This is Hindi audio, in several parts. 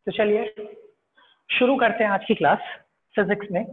तो चलिए शुरू करते हैं आज की क्लास फिजिक्स में।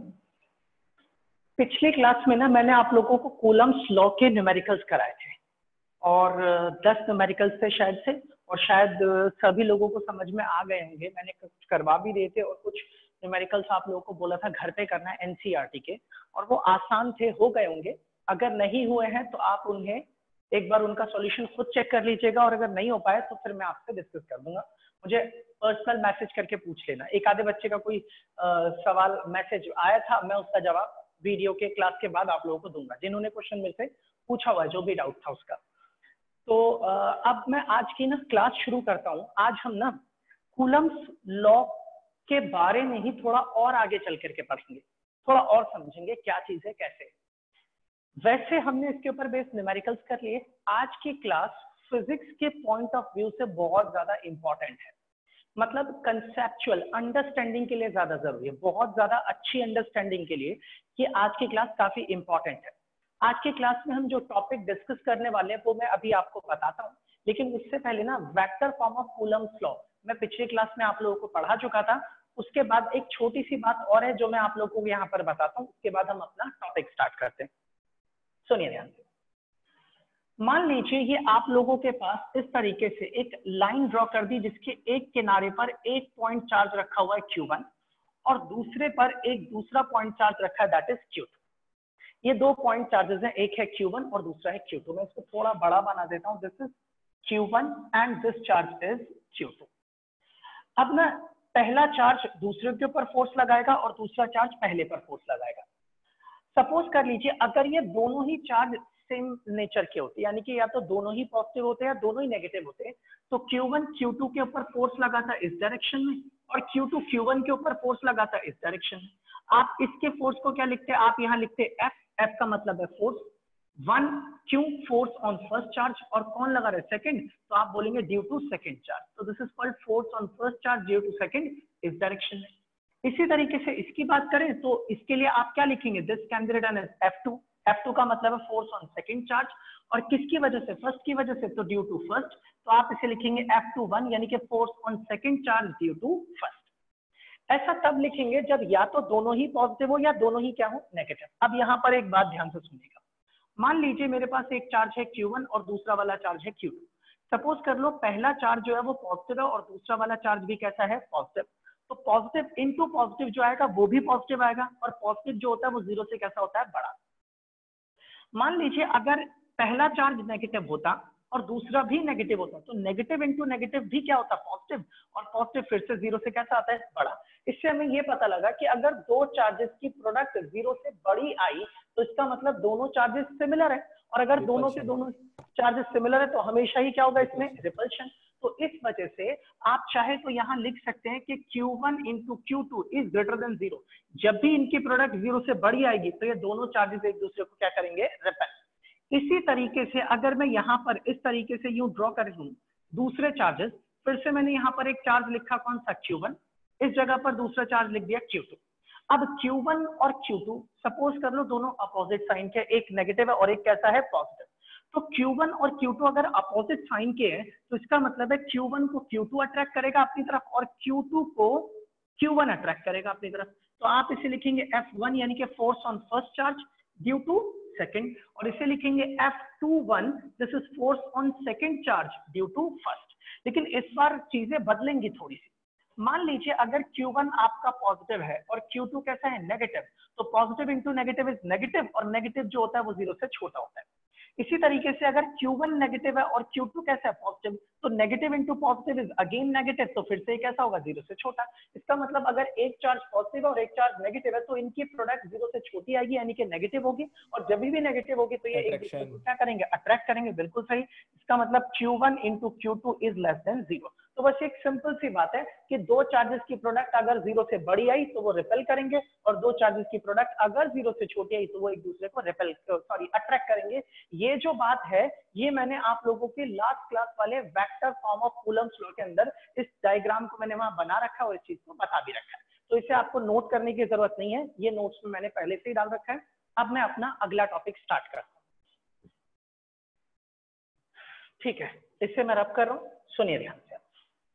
पिछली क्लास में ना मैंने आप लोगों को कूलम्स लॉ के न्यूमेरिकल्स कराए थे और 10 न्यूमेरिकल्स थे शायद से, और शायद सभी लोगों को समझ में आ गए होंगे। मैंने कुछ करवा भी दिए थे और कुछ न्यूमेरिकल्स आप लोगों को बोला था घर पे करना है एनसीईआरटी के, और वो आसान थे, हो गए होंगे। अगर नहीं हुए हैं तो आप उन्हें एक बार उनका सॉल्यूशन खुद चेक कर लीजिएगा, और अगर नहीं हो पाए तो फिर मैं आपसे डिस्कस कर दूंगा। मुझे पर्सनल मैसेज करके पूछ लेना। एक आधे बच्चे का कोई सवाल मैसेज आया था, मैं उसका जवाब वीडियो के क्लास के बाद आप लोगों को दूंगा, जिन्होंने क्वेश्चन मेरे से पूछा हुआ है, जो भी डाउट था उसका। तो अब मैं आज की ना क्लास शुरू करता हूँ। आज हम ना कूलम्स लॉ के बारे में ही थोड़ा और आगे चल करके पढ़ेंगे, थोड़ा और समझेंगे क्या चीज है कैसे। वैसे हमने इसके ऊपर बेस न्यूमेरिकल्स कर लिए। आज की क्लास फिजिक्स के पॉइंट ऑफ व्यू से बहुत ज्यादा इंपॉर्टेंट है, मतलब कंसेप्चुअल अंडरस्टैंडिंग के लिए ज्यादा जरूरी है, बहुत ज्यादा अच्छी अंडरस्टैंडिंग के लिए कि आज की क्लास काफी इंपॉर्टेंट है। आज की क्लास में हम जो टॉपिक डिस्कस करने वाले हैं वो मैं अभी आपको बताता हूँ, लेकिन उससे पहले ना vector form of Coulomb's law मैं पिछली क्लास में आप लोगों को पढ़ा चुका था। उसके बाद एक छोटी सी बात और है जो मैं आप लोगों को यहाँ पर बताता हूँ, उसके बाद हम अपना टॉपिक स्टार्ट करते हैं। सुनिए ध्यान से। मान लीजिए ये आप लोगों के पास इस तरीके से एक लाइन ड्रॉ कर दी, जिसके एक किनारे पर एक पॉइंट चार्ज रखा हुआ है Q1 और दूसरे पर एक दूसरा पॉइंट चार्ज रखा है दैट इज Q2। ये दो पॉइंट चार्जेस हैं, एक है Q1 और दूसरा है Q2। मैं इसको थोड़ा बड़ा बना देता हूं। This is Q1 and this charge is Q2। अब ना पहला चार्ज दूसरे के ऊपर फोर्स लगाएगा और दूसरा चार्ज पहले पर फोर्स लगाएगा। सपोज कर लीजिए अगर ये दोनों ही चार्ज सेम नेचर के होते, यानी कि या तो दोनों ही पॉजिटिव होते हैं या दोनों ही नेगेटिव होते हैं, तो Q1 Q2 के ऊपर फोर्स लगाता इस डायरेक्शन में और Q2 Q1 के ऊपर फोर्स लगाता इस डायरेक्शन में। आप इसके फोर्स को क्या लिखते हैं? आप यहाँ लिखते हैं F का मतलब है force. 1 Q force on first charge, और कौन लगा रहा है? सेकंड, तो आप बोलेंगे ड्यू टू सेकंड चार्ज। तो this is called force on first charge due to second इस डायरेक्शन में। इसी तरीके से इसकी बात करें तो इसके लिए आप क्या लिखेंगे? This can be written as F2। F2 का मतलब है फोर्स ऑन सेकंड चार्ज, और किसकी वजह से? फर्स्ट की वजह से, तो ड्यू टू फर्स्ट। तो आप इसे लिखेंगे F21 यानी कि force on second charge due to first. ऐसा तब लिखेंगे जब या तो दोनों ही पॉजिटिव हो या दोनों ही क्या हो? नेगेटिव। अब यहाँ पर एक बात ध्यान से सुनिएगा। मान लीजिए मेरे पास एक चार्ज है Q1 और दूसरा वाला चार्ज है Q2। सपोज कर लो पहला चार्ज जो है वो पॉजिटिव है और दूसरा वाला चार्ज भी कैसा है? पॉजिटिव। तो पॉजिटिव इनटू पॉजिटिव जो आएगा वो भी पॉजिटिव आएगा, और पॉजिटिव जो होता है वो जीरो से कैसा होता है? बड़ा। मान लीजिए अगर पहला चार्ज नेगेटिव होता और दूसरा भी नेगेटिव होता, तो नेगेटिव इंटू नेगेटिव भी क्या होता? पॉजिटिव, और पॉजिटिव फिर से जीरो से कैसा आता है? बड़ा। इससे हमें ये पता लगा कि अगर दो चार्जेस की प्रोडक्ट जीरो से बड़ी आई तो इसका मतलब दोनों चार्जेस सिमिलर है, और अगर दोनों के दोनों चार्जेस सिमिलर है तो हमेशा ही क्या होगा इसमें? रिपल्शन। तो इस वजह से आप चाहे तो यहाँ लिख सकते हैं कि Q1 into Q2 is greater than zero. जब भी इनकी प्रोडक्ट जीरो से बड़ी आएगी तो ये दोनों चार्जेस एक दूसरे को क्या करेंगे? रिपेल। इसी तरीके से अगर मैं यहाँ पर इस तरीके से यूं ड्रॉ कर लूं दूसरे चार्जेस, फिर से मैंने यहाँ पर एक चार्ज लिखा, कौन सा? Q1। इस जगह पर दूसरा चार्ज लिख दिया Q2। अब Q1 और Q2 सपोज कर लो दोनों अपोजिट साइन के, एक नेगेटिव है और एक कैसा है? पॉजिटिव। तो Q1 और Q2 अगर अपोजिट साइन के हैं तो इसका मतलब है Q1 को Q2 अट्रैक्ट करेगा अपनी तरफ और Q2 को Q1 अट्रैक्ट करेगा अपनी तरफ। तो आप इसे लिखेंगे F1 यानी कि force on first charge due to second, और इसे लिखेंगे F21 this is force on second charge due to first. लेकिन इस बार चीजें बदलेंगी थोड़ी सी। मान लीजिए अगर Q1 आपका पॉजिटिव है और Q2 कैसा है? नेगेटिव, तो positive into negative is negative, और नेगेटिव जो होता है वो जीरो से छोटा होता है। इसी तरीके से अगर Q1 नेगेटिव है और Q2 कैसा है? पॉजिटिव, तो negative into positive is again negative, तो फिर से कैसा होगा? जीरो से छोटा। इसका मतलब अगर एक चार्ज पॉजिटिव है और एक चार्ज नेगेटिव है तो इनकी प्रोडक्ट जीरो से छोटी आएगी यानी कि नेगेटिव होगी, और जब भी नेगेटिव होगी तो ये एक दूसरे को क्या करेंगे? अट्रैक्ट करेंगे। बिल्कुल सही। इसका मतलब Q1 into Q2 is less than zero. तो बस एक सिंपल सी बात है कि दो चार्जेस की प्रोडक्ट अगर जीरो से बड़ी आई तो वो रिपेल करेंगे, और दो चार्जेस की प्रोडक्ट अगर जीरो से छोटी आई तो वो एक दूसरे को रिपेल अट्रैक्ट करेंगे। ये जो बात है ये मैंने आप लोगों के लास्ट क्लास वाले vector form of Coulomb's law के अंदर इस डायग्राम को मैंने वहां बना रखा है और इस चीज को बता भी रखा है, तो इसे आपको नोट करने की जरूरत नहीं है, ये नोट्स में मैंने पहले से ही डाल रखा है। अब मैं अपना अगला टॉपिक स्टार्ट करता हूं। ठीक है, इससे मैं रब कर रहा हूं, सुनिए ध्यान से।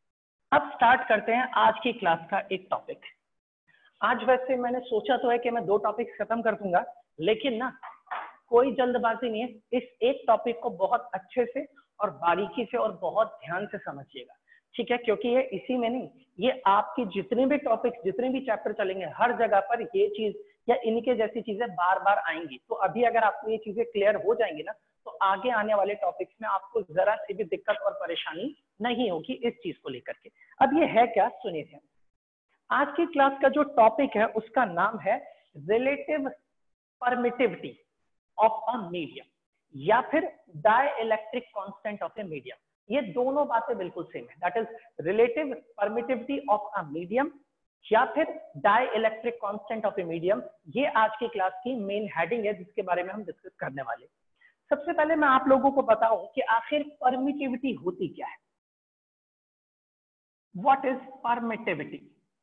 अब स्टार्ट करते हैं आज की क्लास का एक टॉपिक। आज वैसे मैंने सोचा तो है कि मैं 2 टॉपिक खत्म कर दूंगा, लेकिन ना कोई जल्दबाजी नहीं है। इस एक टॉपिक को बहुत अच्छे से और बारीकी से और बहुत ध्यान से समझिएगा, ठीक है? क्योंकि ये इसी में नहीं, ये आपकी जितने भी टॉपिक्स, जितने भी चैप्टर चलेंगे, हर जगह पर ये चीज या इनके जैसी चीजें बार बार आएंगी। तो अभी अगर आपको ये चीजें क्लियर हो जाएंगी ना, तो आगे आने वाले टॉपिक्स में आपको जरा सी भी दिक्कत और परेशानी नहीं होगी इस चीज को लेकर के। अब ये है क्या, सुनिए ध्यान। आज की क्लास का जो टॉपिक है उसका नाम है relative permittivity of a medium, या फिर dielectric constant of a medium. ये दोनों बातें बिल्कुल सेम है, that is relative permittivity of a medium या फिर dielectric constant of a medium. ये आज की क्लास की मेन हेडिंग है जिसके बारे में हम डिस्कस करने वाले। सबसे पहले मैं आप लोगों को बताऊं कि आखिर परमिटिविटी होती क्या है। What is permittivity?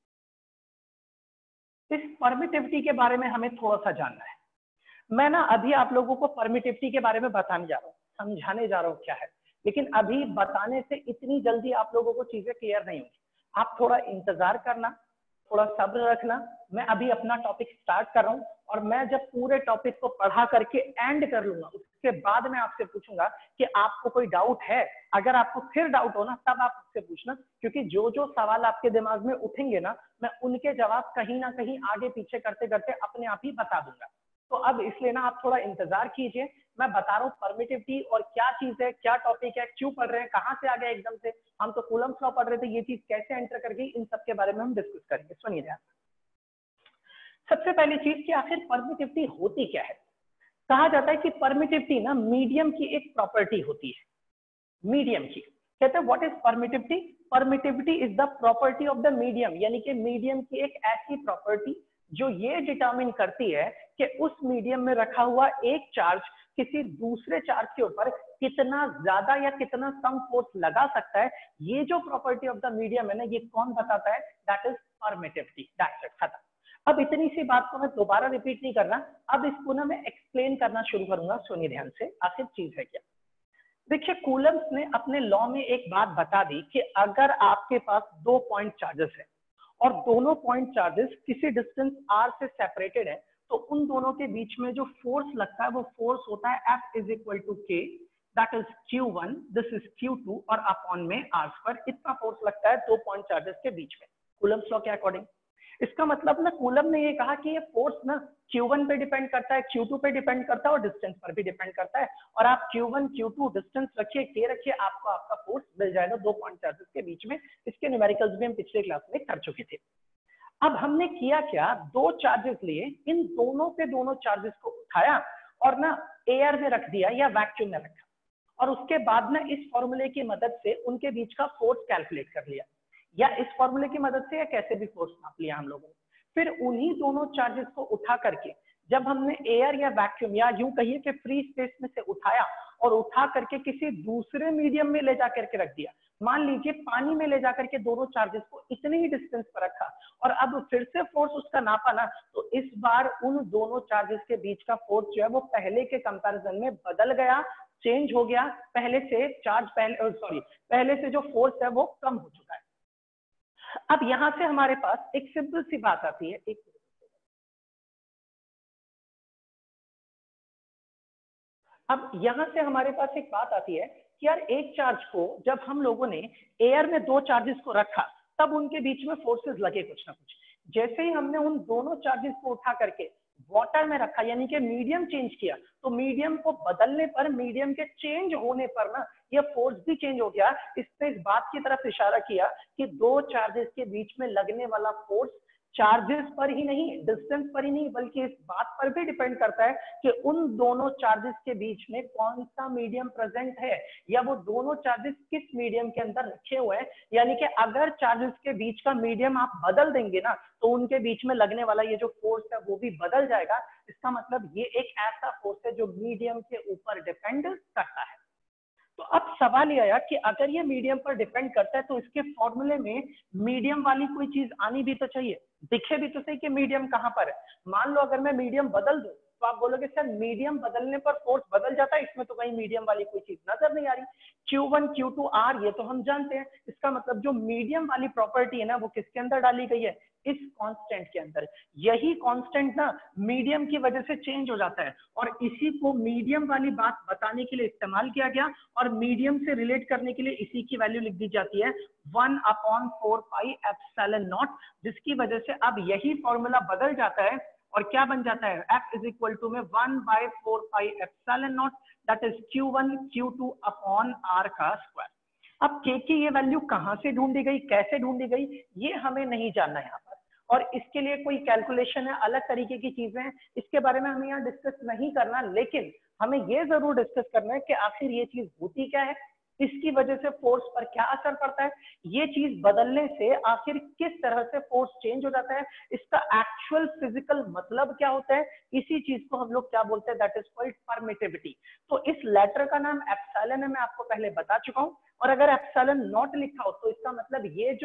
इस परमिटिविटी के बारे में हमें थोड़ा सा जानना है। मैं ना अभी आप लोगों को परमिटिविटी के बारे में बताने जा रहा हूँ, समझाने जा रहा हूँ क्या है, लेकिन अभी बताने से इतनी जल्दी आप लोगों को चीजें क्लियर नहीं होंगी। आप थोड़ा इंतजार करना, थोड़ा सब्र रखना। मैं अभी अपना टॉपिक स्टार्ट कर रहा हूँ और मैं जब पूरे टॉपिक को पढ़ा करके एंड कर लूंगा, उसके बाद मैं आपसे पूछूंगा कि आपको कोई डाउट है। अगर आपको फिर डाउट हो ना, तब आप मुझसे पूछना, क्योंकि जो जो सवाल आपके दिमाग में उठेंगे ना, मैं उनके जवाब कहीं ना कहीं आगे पीछे करते करते अपने आप ही बता दूंगा। तो अब इसलिए ना आप थोड़ा इंतजार कीजिए। मैं बता रहा हूँ परमिटिविटी और क्या चीज है, क्या टॉपिक है, क्यों पढ़ रहे हैं, कहाँ से आ गया एकदम से। हम तो कूलम्स लॉ पढ़ रहे थे, ये चीज कैसे एंटर कर गई, इन सब के बारे में हम डिस्कस करेंगे। सुनिए ध्यान। सबसे पहली चीज कि आखिर परमिटिविटी होती क्या है। कहा जाता है कि परमिटिविटी ना मीडियम की एक प्रॉपर्टी होती है, मीडियम की। कहते हैं what is permittivity? Permittivity is the property of the medium, यानी कि मीडियम की एक ऐसी प्रॉपर्टी जो ये डिटरमिन करती है कि उस मीडियम में रखा हुआ एक चार्ज किसी दूसरे चार्ज के ऊपर कितना ज्यादा या कितना कम फोर्स लगा सकता है। ये जो प्रॉपर्टी ऑफ द मीडियम है ना, ये कौन बताता है? That is permittivity. That's it, खत्म। अब इतनी सी बात को मैं दोबारा रिपीट नहीं करना, अब इसको ना मैं एक्सप्लेन करना शुरू करूंगा। सुनिए ध्यान से, आखिर चीज है क्या। देखिए, कूलम्स ने अपने लॉ में एक बात बता दी कि अगर आपके पास 2 पॉइंट चार्जेस है और दोनों पॉइंट चार्जेस किसी डिस्टेंस r से सेपरेटेड है, तो उन दोनों के बीच में जो फोर्स लगता है वो फोर्स होता है F is equal to K, that is Q1, this is Q2 और अपॉन में r²। इतना फोर्स लगता है 2 पॉइंट चार्जेस के बीच में, कूलम्स लॉ के अकॉर्डिंग। इसका मतलब ना, कूलम ने ये कहा कि ये फोर्स ना Q1 पे डिपेंड करता है, Q2 पे डिपेंड करता है और डिस्टेंस पर भी डिपेंड करता है। और आप Q1 Q2 डिस्टेंस रखिए, K रखिए, आपको आपका फोर्स मिल जाएगा 2 पॉइंट चार्जेस के बीच में। इसके न्यूमेरिकल्स भी हम पिछले क्लास में कर चुके थे। अब हमने किया क्या, 2 चार्जेस लिए, इन दोनों पे दोनों चार्जेस को उठाया और ना एयर में रख दिया या वैक्यूम में रखा, और उसके बाद ना इस फॉर्मूले की मदद से उनके बीच का फोर्स कैलकुलेट कर लिया, या इस फॉर्मूले की मदद से या कैसे भी फोर्स नाप लिया हम लोगों ने। फिर उन्हीं दोनों चार्जेस को उठा करके जब हमने एयर या वैक्यूम या यूं कहिए कि फ्री स्पेस में से उठाया और उठा करके किसी दूसरे मीडियम में ले जाकर के रख दिया, मान लीजिए पानी में ले जाकर के दोनों चार्जेस को इतने ही डिस्टेंस पर रखा और अब फिर से फोर्स उसका नापा ना, तो इस बार उन दोनों चार्जेस के बीच का फोर्स जो है वो पहले के कंपैरिजन में बदल गया, चेंज हो गया। पहले से पहले से जो फोर्स है वो कम हो चुका है। अब यहां से हमारे पास एक सिंपल सी बात आती है, अब यहां से हमारे पास एक बात आती है कि यार एक चार्ज को जब हम लोगों ने एयर में 2 चार्जेस को रखा, तब उनके बीच में फोर्सेस लगे कुछ ना कुछ। जैसे ही हमने उन दोनों चार्जेस को उठा करके वाटर में रखा, यानी कि मीडियम चेंज किया, तो मीडियम को बदलने पर, मीडियम के चेंज होने पर ना यह फोर्स भी चेंज हो गया। इसने इस बात की तरफ इशारा किया कि 2 चार्जेस के बीच में लगने वाला फोर्स चार्जेस पर ही नहीं, डिस्टेंस पर ही नहीं, बल्कि इस बात पर भी डिपेंड करता है कि उन दोनों चार्जेस के बीच में कौन सा मीडियम प्रेजेंट है, या वो दोनों चार्जेस किस मीडियम के अंदर रखे हुए हैं। यानी कि अगर चार्जेस के बीच का मीडियम आप बदल देंगे ना, तो उनके बीच में लगने वाला ये जो फोर्स है वो भी बदल जाएगा। इसका मतलब ये एक ऐसा फोर्स है जो मीडियम के ऊपर डिपेंड करता है। तो अब सवाल यह आया कि अगर ये मीडियम पर डिपेंड करता है, तो इसके फॉर्मूले में मीडियम वाली कोई चीज आनी भी तो चाहिए, दिखे भी तो सही कि मीडियम कहां पर है। मान लो अगर मैं मीडियम बदल दूं, तो आप बोलोगे सर मीडियम बदलने पर फोर्स बदल जाता है, इसमें तो कहीं मीडियम वाली कोई चीज नजर नहीं आ रही। Q1 Q2 R ये तो हम जानते हैं, इसका मतलब जो मीडियम वाली प्रॉपर्टी है ना वो किसके अंदर डाली गई है, इस कांस्टेंट के अंदर। यही कांस्टेंट ना मीडियम की वजह से चेंज हो जाता है और इसी को मीडियम वाली बात बताने के लिए इस्तेमाल किया गया और मीडियम से रिलेट करने के लिए इसी की वैल्यू लिख दी जाती है 1/4 पाई एप्सिलॉन नॉट, जिसकी वजह से अब यही फॉर्मूला बदल जाता है और क्या बन जाता है, F इज इक्वल टू में 1/4 pi epsilon naught that is Q1 Q2 upon R का स्क्वायर। अब K की ये वैल्यू कहां से ढूंढी गई, कैसे ढूंढी गई, ये हमें नहीं जानना यहाँ पर, और इसके लिए कोई कैलकुलेशन है, अलग तरीके की चीजें हैं, इसके बारे में हमें यहाँ डिस्कस नहीं करना, लेकिन हमें ये जरूर डिस्कस करना है कि आखिर ये चीज होती क्या है, इसकी वजह से फोर्स पर क्या असर पड़ता है, ये चीज बदलने से आखिर किस तरह से फोर्स चेंज हो जाता है, इसका एक्चुअल फिजिकल मतलब क्या होता है, इसी चीज को हम लोग क्या बोलते हैं, दैट इज कॉल्ड परमिटिविटी। तो इस लेटर का नाम एप्सिलॉन है, मैं आपको पहले बता चुका हूं, और अगर एप्सिलॉन नॉट लिखा हो तो इसका मतलब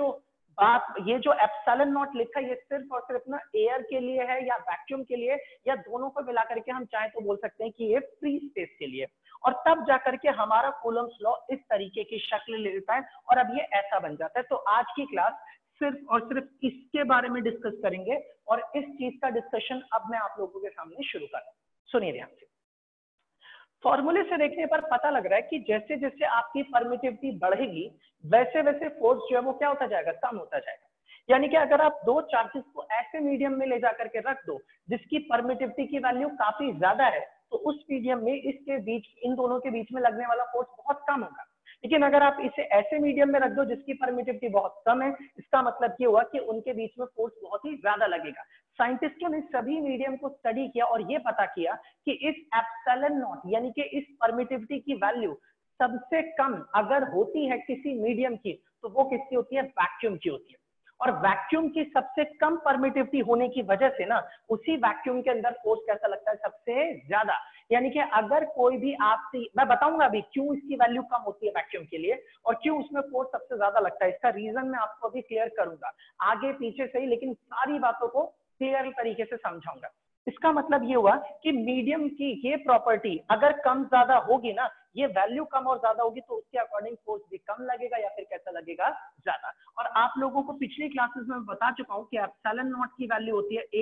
ये जो एप्सिलॉन नॉट लिखा है ये सिर्फ और सिर्फ ना एयर के लिए है या वैक्यूम के लिए, या दोनों को मिला करके हम चाहे तो बोल सकते हैं कि ये फ्री स्पेस के लिए, और तब जाकर के हमारा कूलम्स लॉ इस तरीके की शक्ल लेता है और अब ये ऐसा बन जाता है। तो आज की क्लास सिर्फ और सिर्फ इसके बारे में डिस्कस करेंगे और इस चीज का डिस्कशन अब मैं आप लोगों के सामने शुरू कर रहा हूं। सुनिए ध्यान से, फॉर्मूले से देखने पर पता लग रहा है कि जैसे जैसे आपकी परमिटिविटी बढ़ेगी वैसे वैसे फोर्स जो है वो क्या होता जाएगा, कम होता जाएगा। यानी कि अगर आप दो चार्जेस को ऐसे मीडियम में ले जाकर के रख दो जिसकी परमिटिविटी की वैल्यू काफी ज्यादा है, तो उस मीडियम में इसके बीच, इन दोनों के बीच में लगने वाला फोर्स बहुत कम होगा। लेकिन अगर आप इसे ऐसे मीडियम में रख दो जिसकी परमिटिविटी बहुत कम है, इसका मतलब ये हुआ कि उनके बीच में फोर्स बहुत ही ज्यादा लगेगा। साइंटिस्टों ने सभी मीडियम को स्टडी किया और ये पता किया कि इस एप्सिलॉन नॉट यानी कि इस परमिटिविटी की वैल्यू सबसे कम अगर होती है किसी मीडियम की, तो वो किसकी होती है, वैक्यूम की होती है। और वैक्यूम की सबसे कम परमिटिविटी होने की वजह से ना उसी वैक्यूम के अंदर फोर्स कैसा लगता है, सबसे ज्यादा। यानी कि अगर कोई भी आपसे, मैं बताऊंगा अभी क्यों इसकी वैल्यू कम होती है वैक्यूम के लिए और क्यों उसमें फोर्स सबसे ज्यादा लगता है, इसका रीजन मैं आपको अभी क्लियर करूंगा, आगे पीछे से ही, लेकिन सारी बातों को क्लियर तरीके से समझाऊंगा। इसका मतलब ये हुआ कि मीडियम की ये प्रॉपर्टी अगर कम ज्यादा होगी ना, ये वैल्यू कम और ज्यादा होगी, तो उसके अकॉर्डिंग फोर्स भी कम लगेगा या फिर कैसा लगेगा, ज्यादा। और आप लोगों को पिछली क्लासेस में बता चुका हूं कि एप्सिलॉन नॉट की वैल्यू होती है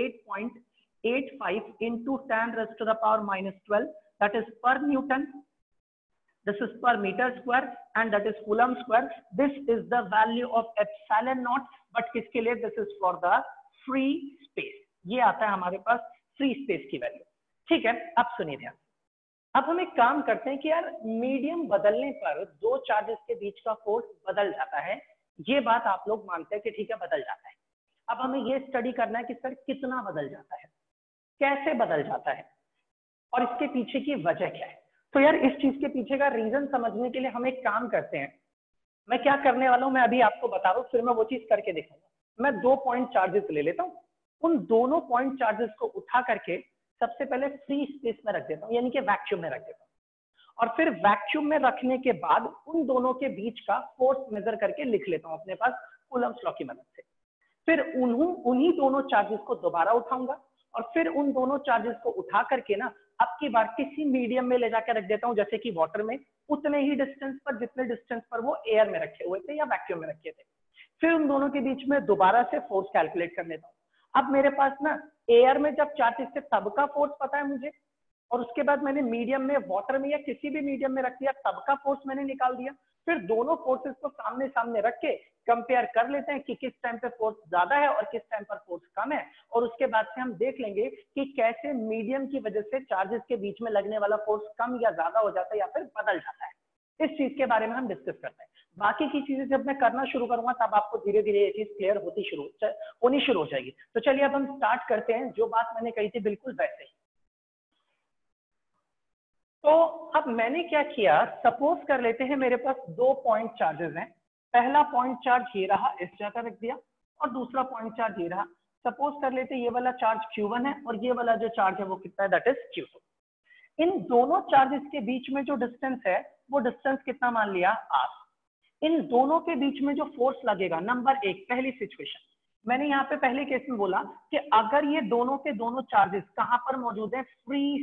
8.85 into 10 raised to the power -12, that is per Newton, this is per meter square and that is Coulomb square. This is the value of epsilon naught, but किसके लिए, this is for the free space, ये आता है हमारे पास फ्री स्पेस की वैल्यू। ठीक है, अब सुनिए ध्यान, अब हम एक काम करते हैं कि यार मीडियम बदलने पर दो चार्जेस के बीच का फोर्स बदल जाता है, ये बात आप लोग मानते हैं कि ठीक है बदल जाता है। अब हमें ये स्टडी करना है कि सर कितना बदल जाता है, कैसे बदल जाता है और इसके पीछे की वजह क्या है। तो यार इस चीज के पीछे का रीजन समझने के लिए हम एक काम करते हैं, मैं क्या करने वाला हूं मैं अभी आपको बता रहा हूं, फिर मैं वो चीज करके दिखाऊंगा। मैं 2 पॉइंट चार्जेस ले लेता हूं, उन दोनों पॉइंट चार्जेस को उठा करके सबसे पहले फ्री स्पेस में रख देता हूं, यानी कि वैक्यूम में रख देता हूं, और फिर वैक्यूम में रखने के बाद उन दोनों के बीच का फोर्स मेजर करके लिख लेता हूं अपने पास कूलम्ब्स लॉ की मदद से। फिर उन्हीं दोनों चार्जेस को दोबारा उठाऊंगा और फिर उन दोनों चार्जेस को उठा करके ना अब की बार किसी मीडियम में ले जाकर रख देता हूं, जैसे कि वाटर में, उतने ही डिस्टेंस पर जितने डिस्टेंस पर वो एयर में रखे हुए थे या वैक्यूम में रखे थे। फिर उन दोनों के बीच में दोबारा से फोर्स कैलकुलेट कर लेता हूं। अब मेरे पास ना एयर में जब चार्जेस थे तब का फोर्स पता है मुझे, और उसके बाद मैंने मीडियम में, वाटर में या किसी भी मीडियम में रख दिया, तब का फोर्स मैंने निकाल दिया। फिर दोनों फोर्सेस को सामने सामने रख के कंपेयर कर लेते हैं कि किस टाइम पे फोर्स ज्यादा है और किस टाइम पर फोर्स कम है, और उसके बाद से हम देख लेंगे कि कैसे मीडियम की वजह से चार्जेस के बीच में लगने वाला फोर्स कम या ज्यादा हो जाता है या फिर बदल जाता है। इस चीज के बारे में हम डिस्कस करते हैं। बाकी की चीजें जब मैं करना शुरू करूंगा तब आपको धीरे धीरे ये चीज क्लियर होनी शुरू हो जाएगी। तो चलिए अब हम स्टार्ट करते हैं, जो बात मैंने कही थी बिल्कुल वैसे ही। तो अब मैंने क्या किया, सपोज कर लेते हैं मेरे पास 2 पॉइंट चार्जेस हैं, पहला पॉइंट चार्ज ये रहा, इस जगह रख दिया, और दूसरा पॉइंट चार्ज ये रहा। सपोज कर लेते हैं ये वाला चार्ज Q1 है और ये वाला जो चार्ज है वो कितना है, दैट इज Q2। इन दोनों चार्जेस के बीच में जो डिस्टेंस है वो डिस्टेंस कितना मान लिया, R। इन दोनों के बीच में जो फोर्स लगेगा, नंबर 1 पहली सिचुएशन, मैंने यहाँ पे पहले केस में बोला कि अगर ये दोनों के दोनों चार्जेस कहां पर मौजूद है,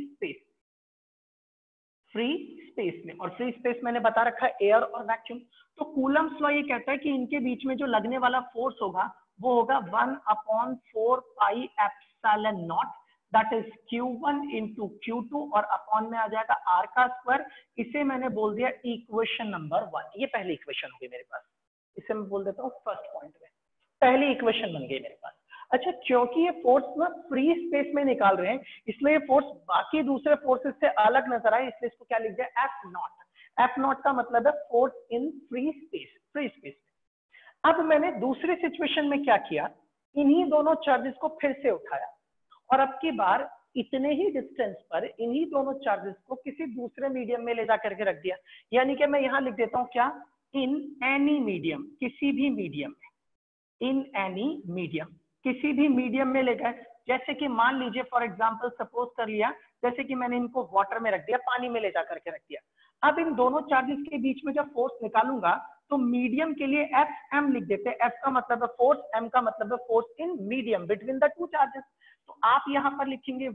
फ्री स्पेस में, और फ्री स्पेस मैंने बता रखा है एयर और वैक्यूम। तो कूलम्स लॉ ये कहता है कि इनके बीच में जो लगने वाला फोर्स होगा वो होगा 1/4 pi epsilon naught, that is Q1 into Q2, और अपॉन में आ जाएगा R का स्क्वायर। इसे मैंने बोल दिया इक्वेशन नंबर 1। ये पहली इक्वेशन होगी मेरे पास, इसे मैं बोल देता हूँ फर्स्ट पॉइंट में, पहली इक्वेशन बन गई मेरे पास। अच्छा, क्योंकि ये फोर्स ना फ्री स्पेस में निकाल रहे हैं, इसलिए ये फोर्स बाकी दूसरे फोर्सेस से अलग नजर आए, इसलिए इसको क्या लिख दिया, एफ नॉट। एफ नॉट का मतलब है force in free space, free space. अब मैंने दूसरी सिचुएशन में क्या किया, इन्हीं दोनों चार्जेस को फिर से उठाया, और अब की बार इतने ही डिस्टेंस पर इन्हीं दोनों चार्जेस को किसी दूसरे मीडियम में ले जा करके रख दिया। यानी कि मैं यहां लिख देता हूं क्या, इन एनी मीडियम, किसी भी मीडियम में, इन एनी मीडियम, किसी भी मीडियम में ले गए। जैसे कि मान लीजिए फॉर एग्जांपल सपोज कर लिया, जैसे कि मैंने इनको वाटर में रख दिया, पानी में ले जा करके रख दिया। अब इन दोनों चार्जेस के बीच में जब फोर्स निकालूंगा तो मीडियम के लिए एफ एम लिख देते हैं। एफ का मतलब है फोर्स, एम का मतलब है force in medium between the two charges. तो आप यहां पर लिखेंगे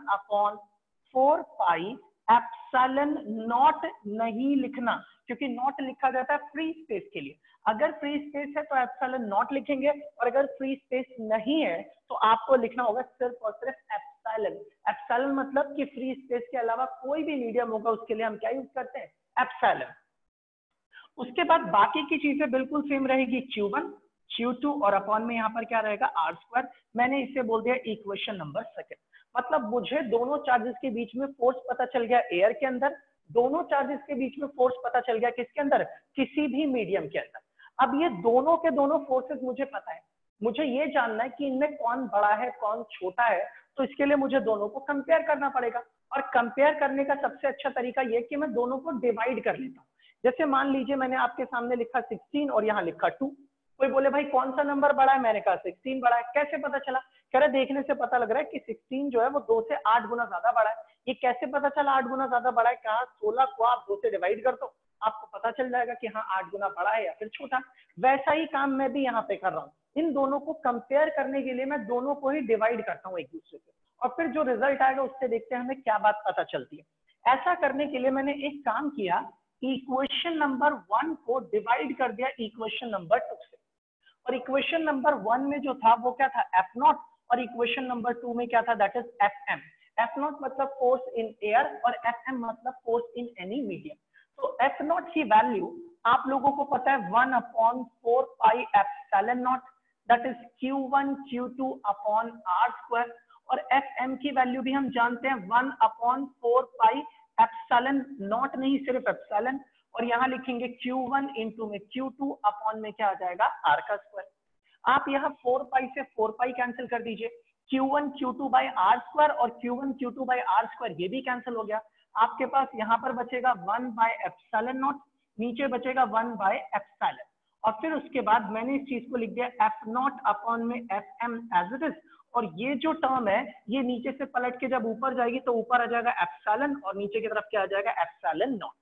1/4 पाई एप्सिलॉन नॉट, नहीं लिखना क्योंकि नॉट लिखा जाता है फ्री स्पेस के लिए। अगर फ्री स्पेस है तो एप्सिलॉन नॉट लिखेंगे, और अगर फ्री स्पेस नहीं है तो आपको लिखना होगा सिर्फ और सिर्फ एप्सिलॉन। एप्सिलॉन मतलब कि फ्री स्पेस के अलावा कोई भी मीडियम होगा उसके लिए हम क्या यूज करते हैं, एप्सिलॉन। उसके बाद बाकी की चीजें बिल्कुल सेम रहेगी, Q1 Q2 और अपॉन में यहाँ पर क्या रहेगा, R स्क्वायर। मैंने इसे बोल दिया इक्वेशन नंबर सेकंड। मतलब मुझे दोनों चार्जेस के बीच में फोर्स पता चल गया एयर के अंदर, दोनों चार्जेस के बीच में फोर्स पता चल गया किसके अंदर, किसी भी मीडियम के अंदर। अब ये दोनों के दोनों फोर्सेस मुझे पता है, मुझे ये जानना है कि इनमें कौन बड़ा है कौन छोटा है, तो इसके लिए मुझे दोनों को कंपेयर करना पड़ेगा। और कंपेयर करने का सबसे अच्छा तरीका ये कि मैं दोनों को डिवाइड कर लेता हूँ। जैसे मान लीजिए मैंने आपके सामने लिखा 16 और यहाँ लिखा 2। कोई बोले भाई कौन सा नंबर बड़ा है, मैंने कहा 16 बड़ा है। कैसे पता चला, कह रहे देखने से पता लग रहा है कि 16 जो है वो 2 से 8 गुना ज्यादा बड़ा है। ये कैसे पता चला 8 गुना ज्यादा बड़ा है, कहा 16 को आप 2 से डिवाइड कर दो, आपको पता चल जाएगा कि हाँ 8 गुना बड़ा है या फिर छोटा। वैसा ही काम मैं भी यहाँ पे कर रहा हूँ। इन दोनों को कंपेयर करने के लिए मैं दोनों को ही डिवाइड करता हूँ एक दूसरे से, और फिर जो रिजल्ट आएगा उससे देखते हैं हमें क्या बात पता चलती है। ऐसा करने के लिए मैंने एक काम किया, इक्वेशन नंबर 1 को डिवाइड कर दिया इक्वेशन नंबर 2 से, और इक्वेशन नंबर 1 में जो था वो क्या था, एफ नॉट, और इक्वेशन नंबर 2 में क्या था, that is F M. F naught मतलब फोर्स इन एयर और एफ एम मतलब फोर्स इन एनी मीडियम। तो एफ नॉट की वैल्यू आप लोगों को पता है 1/4 pi epsilon naught, that is Q1 Q2 upon R square. और एफ एम की वैल्यू भी हम जानते हैं 1/4 पाई एप्सिलॉन नॉट, नहीं सिर्फ एप्सिलॉन, और यहाँ लिखेंगे Q1 इंटू में Q2 अपॉन में क्या आ जाएगा, R का स्क्वायर। आप यहाँ 4 पाई से 4 पाई कैंसिल कर दीजिए, Q1 Q2 by R square और Q1 Q2 by R square ये भी कैंसिल हो गया। आपके पास यहाँ पर बचेगा 1 बाय एप्सिलॉन नॉट, नीचे बचेगा 1 बाय एप्सिलॉन, और फिर उसके बाद मैंने इस चीज को लिख दिया एफ नॉट अपॉन में F M as it is. और ये जो टर्म है ये नीचे से पलट के जब ऊपर जाएगी तो ऊपर आ जाएगा एप्सिलॉन, और नीचे की तरफ क्या आ जाएगा, एप्सिलॉन नॉट।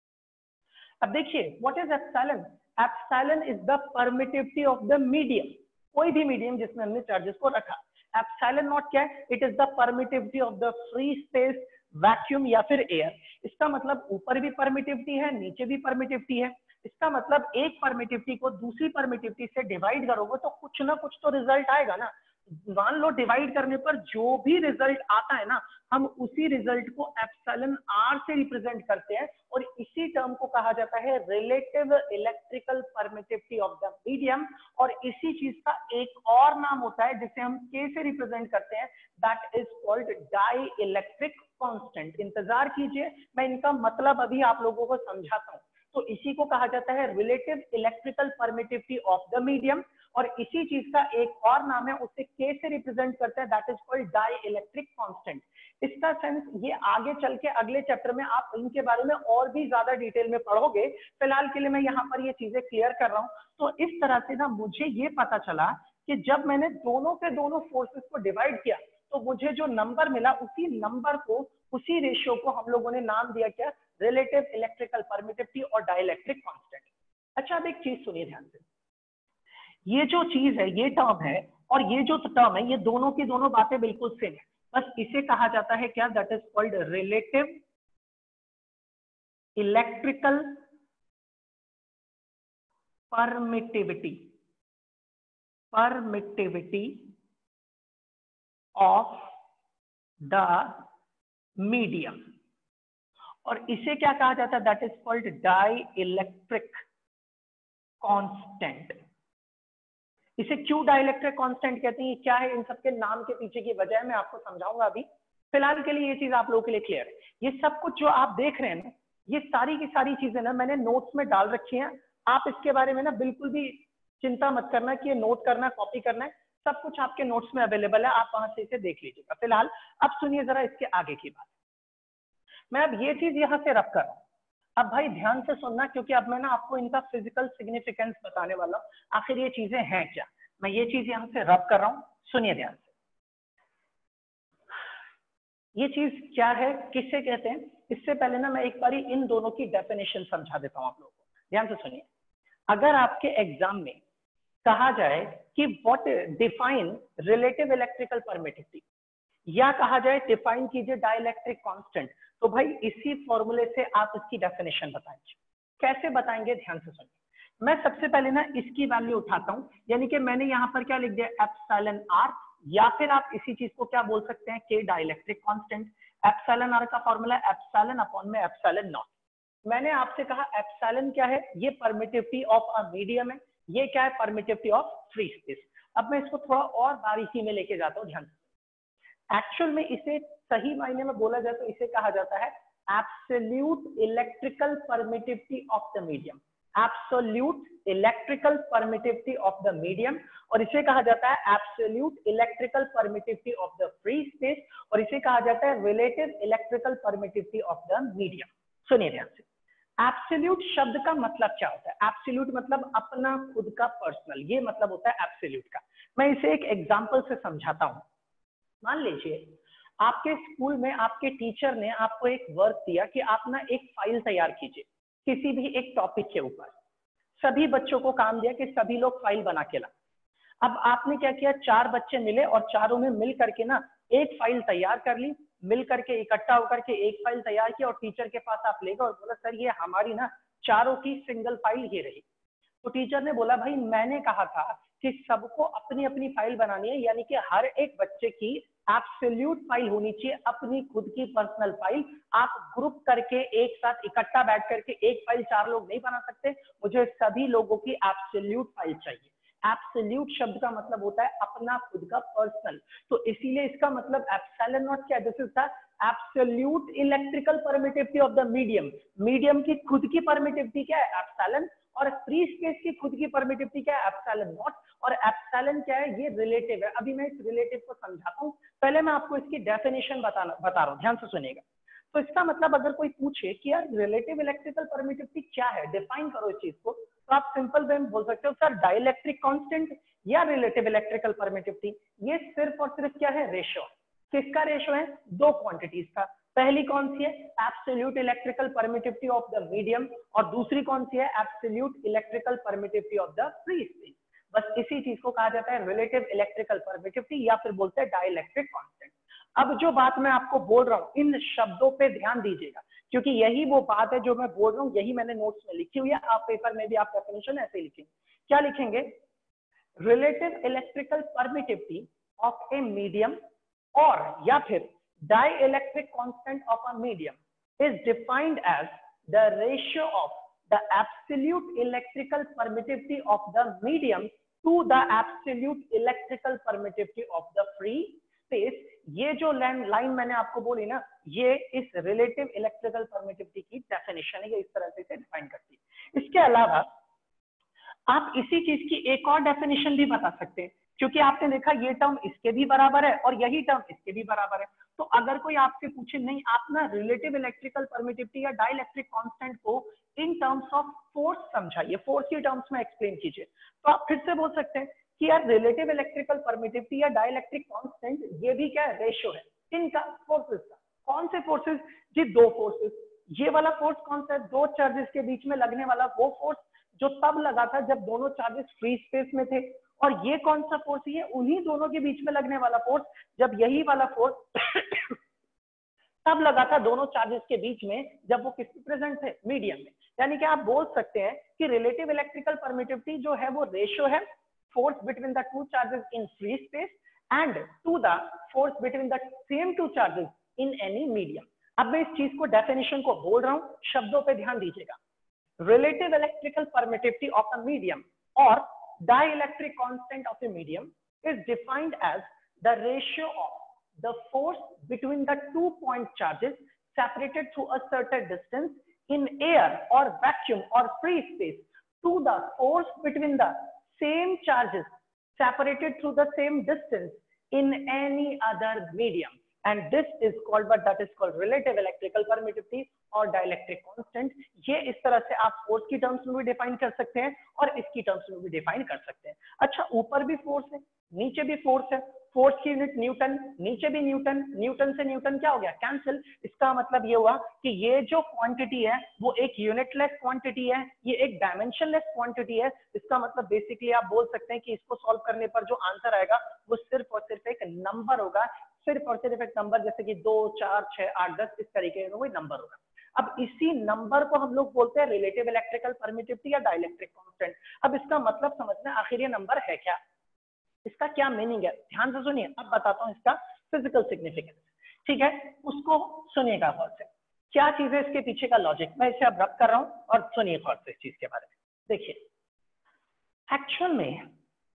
अब देखिए what is epsilon, epsilon is the permittivity of the medium, कोई भी मीडियम जिसमें हमने चार्जेस को रखा। एप्सिलॉन नॉट क्या है, it is the permittivity of the free space, vacuum या फिर एयर। इसका मतलब ऊपर भी परमिटिविटी है नीचे भी परमिटिविटी है। इसका मतलब एक परमिटिविटी को दूसरी परमिटिविटी से डिवाइड करोगे तो कुछ ना कुछ तो रिजल्ट आएगा ना। मान लो डिवाइड करने पर जो भी रिजल्ट आता है ना, हम उसी रिजल्ट को एप्सिलॉन आर से रिप्रेजेंट करते हैं, और इसी टर्म को कहा जाता है relative electrical permittivity of the medium. और इसी चीज का एक और नाम होता है जिसे हम के से रिप्रेजेंट करते हैं, that is called dielectric constant. इंतजार कीजिए, मैं इनका मतलब अभी आप लोगों को समझाता हूँ। तो इसी को कहा जाता है relative electrical permittivity of the medium, और इसी चीज का एक और नाम है, उसे के से रिप्रेजेंट करते हैं, that is called dielectric constant. इसका सेंस ये आगे चल के अगले चैप्टर में आप इनके बारे में और भी ज्यादा डिटेल में पढ़ोगे। फिलहाल के लिए मैं यहाँ पर ये चीजें क्लियर कर रहा हूँ। तो इस तरह से ना मुझे ये पता चला कि जब मैंने दोनों के दोनों फोर्सेस को डिवाइड किया तो मुझे जो नंबर मिला उसी नंबर को, उसी रेशियो को हम लोगों ने नाम दिया क्या, रिलेटिव इलेक्ट्रिकल परमिटिविटी और डाइलेक्ट्रिक कांस्टेंट। अच्छा अब एक चीज सुनिए ध्यान से, ये जो चीज है, ये टर्म है और ये जो टर्म है, ये दोनों की दोनों बातें बिल्कुल सेम है, बस इसे कहा जाता है क्या, that is called relative electrical permittivity of the medium. और इसे क्या कहा जाता है, that is called dielectric constant. इसे क्यों डाइलेक्ट्रिक कांस्टेंट कहते हैं, ये क्या है, इन सबके नाम के पीछे की वजह मैं आपको समझाऊंगा अभी। फिलहाल के लिए ये चीज आप लोगों के लिए क्लियर है। ये सब कुछ जो आप देख रहे हैं ना, ये सारी की सारी चीजें ना मैंने नोट्स में डाल रखी हैं। आप इसके बारे में ना बिल्कुल भी चिंता मत करना कि ये नोट करना, कॉपी करना है, सब कुछ आपके नोट्स में अवेलेबल है, आप वहां से इसे देख लीजिएगा। फिलहाल अब सुनिए जरा इसके आगे की बात। मैं अब ये चीज यहां से रख कर रहा हूं, अब भाई ध्यान से सुनना, क्योंकि अब मैं ना आपको इनका फिजिकल सिग्निफिकेंस बताने वाला हूं, आखिर ये चीजें हैं क्या। मैं ये चीज यहां से रब कर रहा हूं, सुनिए ध्यान से। ये चीज क्या है, किससे कहते हैं, इससे पहले ना मैं एक बारी इन दोनों की डेफिनेशन समझा देता हूं आप लोगों को। ध्यान से सुनिए, अगर आपके एग्जाम में कहा जाए कि what define relative electrical permittivity, या कहा जाए डिफाइन कीजिए डाइलेक्ट्रिक कांस्टेंट, तो भाई इसी फॉर्मूले से आप इसकी डेफिनेशन बताएंगे। कैसे बताएंगे, ध्यान से सुनिए। मैं सबसे पहले ना इसकी वैल्यू उठाता हूं, यानी कि मैंने यहां पर क्या लिख दिया, एप्सिलॉन आर, या फिर आप इसी चीज को क्या बोल सकते हैं, के डाइलेक्ट्रिक कांस्टेंट। एप्सिलॉन आर का फॉर्मूला एप्सिलॉन अपॉन में एप्सिलॉन नॉट। मैंने आपसे कहा एप्सिलॉन क्या है, ये परमिटिविटी ऑफ अ मीडियम है, ये क्या है, परमिटिविटी ऑफ फ्री स्पेस। अब मैं इसको थोड़ा और बारीकी में लेके जाता हूं, ध्यान से। एक्चुअल में इसे सही मायने में बोला जाए तो इसे कहा जाता है absolute electrical permittivity of the medium. Absolute electrical permittivity of the medium, और इसे कहा जाता है absolute electrical permittivity of the free space, और इसे कहा जाता है relative electrical permittivity of the medium. सुनिए ध्यान से, एब्सोल्यूट शब्द का मतलब क्या होता है, एब्सोल्यूट मतलब अपना खुद का पर्सनल, ये मतलब होता है एब्सोल्यूट का। मैं इसे एक एग्जांपल से समझाता हूं। मान लीजिए आपके स्कूल में आपके टीचर ने आपको एक वर्क दिया कि आप ना एक फाइल तैयार कीजिए किसी भी एक टॉपिक के ऊपर। सभी बच्चों को काम दिया कि सभी लोग फाइल बना के लाएं। अब आपने क्या किया, 4 बच्चे मिले और चारों में मिल करके ना एक फाइल तैयार कर ली, मिल करके इकट्ठा होकर के एक फाइल तैयार किया और टीचर के पास आप ले गए और बोला सर ये हमारी ना चारों की सिंगल फाइल ये रही। तो टीचर ने बोला भाई मैंने कहा था कि सबको अपनी अपनी फाइल बनानी है, यानी कि हर एक बच्चे की एब्सोल्यूट फाइल होनी चाहिए, अपनी खुद की पर्सनल फाइल। आप ग्रुप करके एक साथ इकट्ठा बैठ करके एक फाइल 4 लोग नहीं बना सकते, मुझे सभी लोगों की एब्सोल्यूट फाइल चाहिए। एब्सोल्यूट शब्द का मतलब होता है अपना खुद का पर्सनल, तो इसीलिए इसका मतलब एप्सिलॉन नॉट क्या है, this is the absolute electrical permittivity of the medium. Medium की खुद की परमिटिविटी क्या है, एप्सिलॉन, और फ्री स्पेस की खुद की परमिटिविटी क्या है, एप्सिलॉन नॉट। और एप्सिलॉन क्या है, ये रिलेटिव है। अभी मैं इस रिलेटिव को समझाता हूं, पहले मैं आपको इसकी डेफिनेशन बता रहा हूं, ध्यान से सुनिएगा। तो इसका मतलब अगर कोई पूछे कि यार रिलेटिव इलेक्ट्रिकल परमिटिविटी क्या है, डिफाइन करो इस चीज को, तो आप सिंपल वे में बोल सकते हो सर डाइलेक्ट्रिक कांस्टेंट या रिलेटिव इलेक्ट्रिकल परमिटिविटी। ये सिर्फ और सिर्फ क्या है, रेशो। किसका रेशो है, 2 क्वांटिटीज का। पहली कौन सी है, absolute electrical permittivity of the medium, और दूसरी कौन सी है, absolute electrical permittivity of the free space. बस इसी चीज को कहा जाता है रिलेटिव इलेक्ट्रिकल परमिटिविटी, या फिर बोलते हैं डाइलेक्ट्रिक कांस्टेंट। अब जो बात मैं आपको बोल रहा हूं, इन शब्दों पे ध्यान दीजिएगा, क्योंकि यही वो बात है जो मैं बोल रहा हूं, यही मैंने नोट्स में लिखी हुई है। आप पेपर में भी आप डेफिनेशन ऐसे ही लिखेंगे। क्या लिखेंगे, relative electrical permittivity of a medium, और या फिर dielectric constant of a medium is defined as the ratio of the absolute electrical permittivity of the medium to the absolute electrical permittivity of the free space। ये जो लाइन मैंने आपको बोली ना, ये इस रिलेटिव इलेक्ट्रिकल परमिटिविटी की डेफिनेशन है, ये इस तरह से इसे डिफाइन करती है। इसके अलावा आप इसी चीज की एक और डेफिनेशन भी बता सकते हैं, क्योंकि आपने देखा ये टर्म इसके भी बराबर है और यही टर्म इसके भी बराबर है। तो अगर कोई आपसे पूछे नहीं, आप ना रिलेटिव इलेक्ट्रिकल परमिटिविटी या डाइलेक्ट्रिक कांस्टेंट को इन टर्म्स ऑफ फोर्स समझाइए, फोर्स की टर्म्स में एक्सप्लेन कीजिए, तो आप फिर से बोल सकते हैं कि यार रिलेटिव इलेक्ट्रिकल परमिटिविटी या डाइलेक्ट्रिक कांस्टेंट ये भी क्या है, रेशो है इनका, फोर्सेस का। कौन से फोर्सेस जी, 2 फोर्सेस। ये वाला फोर्स कौन सा है, 2 चार्जेस के बीच में लगने वाला वो फोर्स जो तब लगा था जब दोनों चार्जेस फ्री स्पेस में थे। और ये कौन सा फोर्स है? उन्हीं दोनों के बीच में लगने वाला फोर्स, जब यही वाला फोर्स तब लगा था दोनों चार्जेस के बीच में जब वो किस में प्रेजेंट थे? मीडियम में। यानी कि आप बोल सकते हैं कि रिलेटिव इलेक्ट्रिकल परमिटिविटी जो है वो रेशियो है force between the two charges in free space and to the force between the same two charges in any medium. अब मैं इस चीज को डेफिनेशन को बोल रहा हूं, शब्दों पे ध्यान दीजिएगा। Relative electrical permittivity of a medium or dielectric constant of a medium is defined as the ratio of the force between the 2 point charges separated through a certain distance in air or vacuum or free space to the force between the same charges separated through the same distance in any other medium. And this is called, but that is called relative electrical permittivity और डाइलेक्ट्रिक कांस्टेंट। ये इस तरह से आप फोर्स की टर्म्स में भी डिफाइन कर सकते हैं और इसकी टर्म्स में भी डिफाइन कर सकते हैं। अच्छा, ऊपर भी फोर्स है, नीचे भी फोर्स है, फोर्स की यूनिट न्यूटन, नीचे भी न्यूटन, न्यूटन से न्यूटन क्या हो गया? कैंसिल। इसका मतलब ये हुआ कि ये जो क्वांटिटी है वो एक यूनिटलेस क्वांटिटी है, ये एक डायमेंशनलेस क्वांटिटी है। इसका मतलब बेसिकली आप बोल सकते हैं कि इसको सॉल्व करने पर जो आंसर आएगा वो सिर्फ और सिर्फ एक नंबर होगा, सिर्फ और सिर्फ एक नंबर, जैसे कि 2, 4, 6, 8, 10 इस तरीके का कोई नंबर होगा। अब इसी नंबर को हम लोग बोलते हैं रिलेटिव इलेक्ट्रिकल परमिटिविटी या डाइलेक्ट्रिक कांस्टेंट। अब इसका मतलब समझना, आखिर ये नंबर है क्या, इसका क्या मीनिंग है, ध्यान से सुनिए। अब बताता हूं इसका फिजिकल सिग्निफिकेंस, ठीक है? उसको सुनिएगा गौर से, क्या चीज है इसके पीछे का लॉजिक। मैं इसे अब रब कर रहा हूं और सुनिए गौर से इस चीज के बारे में। देखिए, एक्चुअल में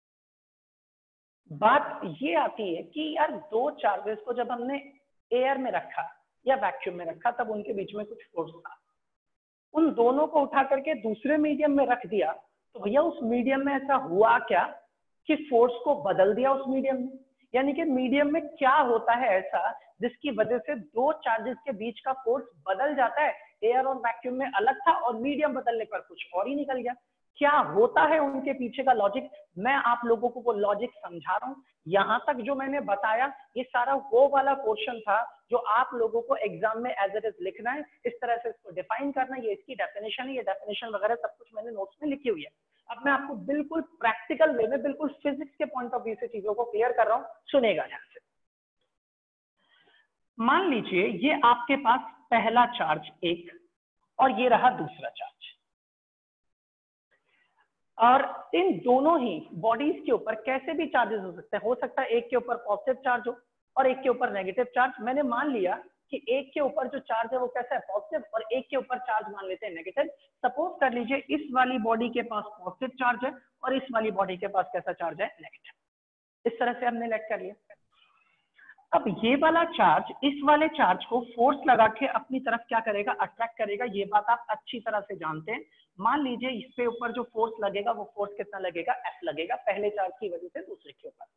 बात ये आती है कि यार दो चार्जेस को जब हमने एयर में रखा या वैक्यूम में रखा तब उनके बीच में कुछ फोर्स था, उन दोनों को उठा करके दूसरे मीडियम में रख दिया, तो भैया उस मीडियम में ऐसा हुआ क्या कि फोर्स को बदल दिया उस मीडियम में? यानी कि मीडियम में क्या होता है ऐसा जिसकी वजह से दो चार्जेस के बीच का फोर्स बदल जाता है? एयर और वैक्यूम में अलग था और मीडियम बदलने पर कुछ और ही निकल गया। क्या होता है उनके पीछे का लॉजिक, मैं आप लोगों को वो लॉजिक समझा रहा हूं। यहां तक जो मैंने बताया ये सारा वो वाला पोर्शन था जो आप लोगों को एग्जाम में एज इट इज लिखना है, इस तरह से इसको डिफाइन करना है। ये इसकी डेफिनेशन है, ये डेफिनेशन वगैरह सब कुछ मैंने नोट्स में लिखी हुई है। अब मैं आपको बिल्कुल प्रैक्टिकल वे में, बिल्कुल फिजिक्स के पॉइंट ऑफ व्यू से चीजों को क्लियर कर रहा हूं, सुनेगा ध्यान से। मान लीजिए ये आपके पास पहला चार्ज एक और ये रहा दूसरा चार्ज, और इन दोनों ही बॉडीज के ऊपर कैसे भी चार्जेस हो सकते हैं। हो सकता है एक के ऊपर पॉजिटिव चार्ज हो और एक के ऊपर नेगेटिव चार्ज। मैंने मान लिया कि एक के ऊपर जो चार्ज है वो कैसा है? पॉजिटिव, और एक के ऊपर चार्ज मान लेते हैं नेगेटिव। सपोज कर लीजिए इस वाली बॉडी के पास पॉजिटिव चार्ज है और इस वाली बॉडी के पास कैसा चार्ज है? नेगेटिव। इस तरह से हमने लेट कर लिया। अब ये वाला चार्ज इस वाले चार्ज को फोर्स लगा के अपनी तरफ क्या करेगा? अट्रैक्ट करेगा। ये बात आप अच्छी तरह से जानते हैं। मान लीजिए इस पे ऊपर जो फोर्स लगेगा वो फोर्स कितना लगेगा? F लगेगा, पहले चार्ज की वजह से दूसरे के ऊपर।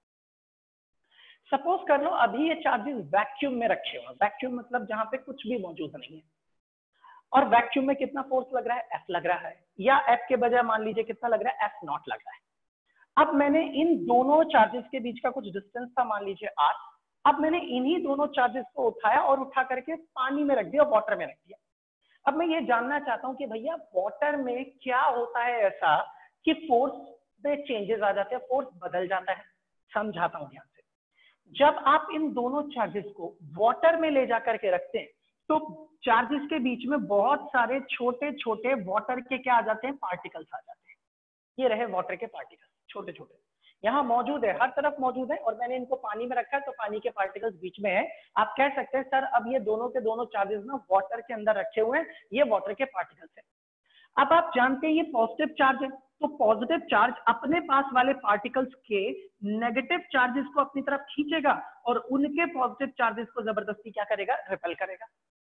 सपोज कर लो अभी ये चार्जेस वैक्यूम में रखे हुए हैं, वैक्यूम मतलब जहां पे कुछ भी मौजूद नहीं है, और वैक्यूम में कितना फोर्स लग रहा है? F लग रहा है, या F के बजाय मान लीजिए कितना लग रहा है? F0 लग रहा है। अब मैंने इन दोनों चार्जेस के बीच का कुछ डिस्टेंस था, मान लीजिए R। अब मैंने इन्हीं दोनों चार्जेस को उठाया और उठा करके पानी में रख दिया, वाटर में रख दिया। अब मैं ये जानना चाहता हूं कि भैया वाटर में क्या होता है ऐसा कि फोर्स में चेंजेस आ जाते हैं, फोर्स बदल जाता है। समझाता हूं ध्यान से। जब आप इन दोनों चार्जेस को वाटर में ले जाकर के रखते हैं तो चार्जेस के बीच में बहुत सारे छोटे छोटे वाटर के क्या आ जाते हैं? पार्टिकल्स आ जाते हैं। ये रहे वाटर के पार्टिकल्स, छोटे छोटे यहाँ मौजूद है, हर तरफ मौजूद है, और मैंने इनको पानी में रखा है तो पानी के पार्टिकल्स बीच में है। आप कह सकते हैं सर अब ये दोनों के दोनों चार्जेस ना वाटर के अंदर रखे हुए हैं, ये वाटर के पार्टिकल्स है। अब आप जानते हैं ये पॉजिटिव चार्ज है, तो पॉजिटिव चार्ज अपने पास वाले पार्टिकल्स के नेगेटिव चार्जेस को अपनी तरफ खींचेगा और उनके पॉजिटिव चार्जेस को जबरदस्ती क्या करेगा? रिपेल करेगा।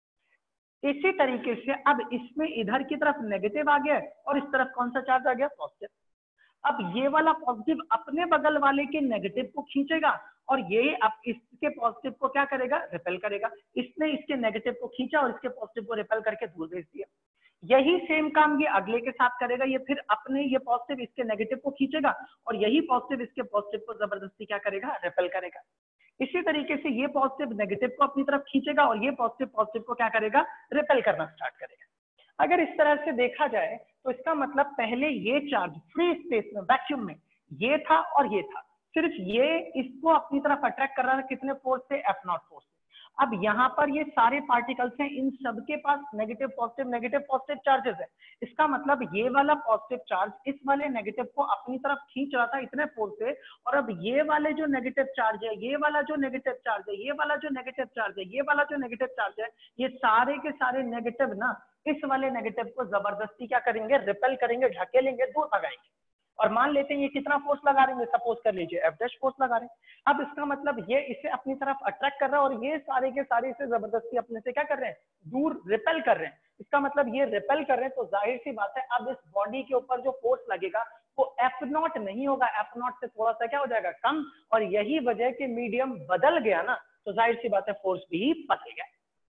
इसी तरीके से अब इसमें इधर की तरफ नेगेटिव आ गया और इस तरफ कौन सा चार्ज आ गया? पॉजिटिव। अब ये वाला पॉजिटिव अपने बगल वाले के नेगेटिव को खींचेगा और ये अब इसके पॉजिटिव को क्या करेगा? रिपेल करेगा। इसने इसके नेगेटिव को खींचा और इसके पॉजिटिव को रिपेल करके दूर भेज दिया। यही सेम काम ये अगले के साथ करेगा, ये फिर अपने ये पॉजिटिव इसके नेगेटिव को खींचेगा और यही पॉजिटिव इसके पॉजिटिव को जबरदस्ती क्या करेगा? रिपेल करेगा। इसी तरीके से ये पॉजिटिव नेगेटिव को अपनी तरफ खींचेगा और ये पॉजिटिव पॉजिटिव को क्या करेगा? रिपेल करना स्टार्ट करेगा। अगर इस तरह से देखा जाए तो इसका मतलब पहले ये चार्ज फ्री स्पेस में वैक्यूम में ये था और ये था, सिर्फ ये इसको अपनी तरफ अट्रैक्ट कर रहा था कितने फोर्स से, एफ नॉट फोर्स। अब यहाँ पर ये सारे पार्टिकल्स हैं, इन सबके पास नेगेटिव पॉजिटिव चार्जेस है। इसका मतलब ये वाला पॉजिटिव चार्ज इस वाले नेगेटिव को अपनी तरफ खींच रहा था इतने फोर्स से, और अब ये वाले जो नेगेटिव चार्ज है, ये वाला जो नेगेटिव चार्ज है, ये वाला जो नेगेटिव चार्ज है, ये वाला जो नेगेटिव चार्ज है, ये सारे के सारे नेगेटिव ना इस वाले नेगेटिव को जबरदस्ती क्या करेंगे, रिपेल करेंगे, ढकेलेंगे, दूर भगाएंगे। और मान लेते हैं ये कितना फोर्स लगा रहे हैं, सपोज कर लीजिए एफ डैश फोर्स लगा रहे हैं। अब इसका मतलब ये इसे अपनी तरफ अट्रैक्ट कर रहा है और ये सारे के सारे इसे जबरदस्ती अपने से क्या कर रहे हैं, दूर रिपेल कर रहे हैं। इसका मतलब ये रिपेल कर रहे हैं, तो जाहिर सी बात है अब इस बॉडी के ऊपर जो फोर्स लगेगा वो एफ नॉट नहीं होगा, एफ नॉट से थोड़ा सा क्या हो जाएगा, कम। और यही वजह कि मीडियम बदल गया ना, तो जाहिर सी बात है फोर्स भी बदल गया,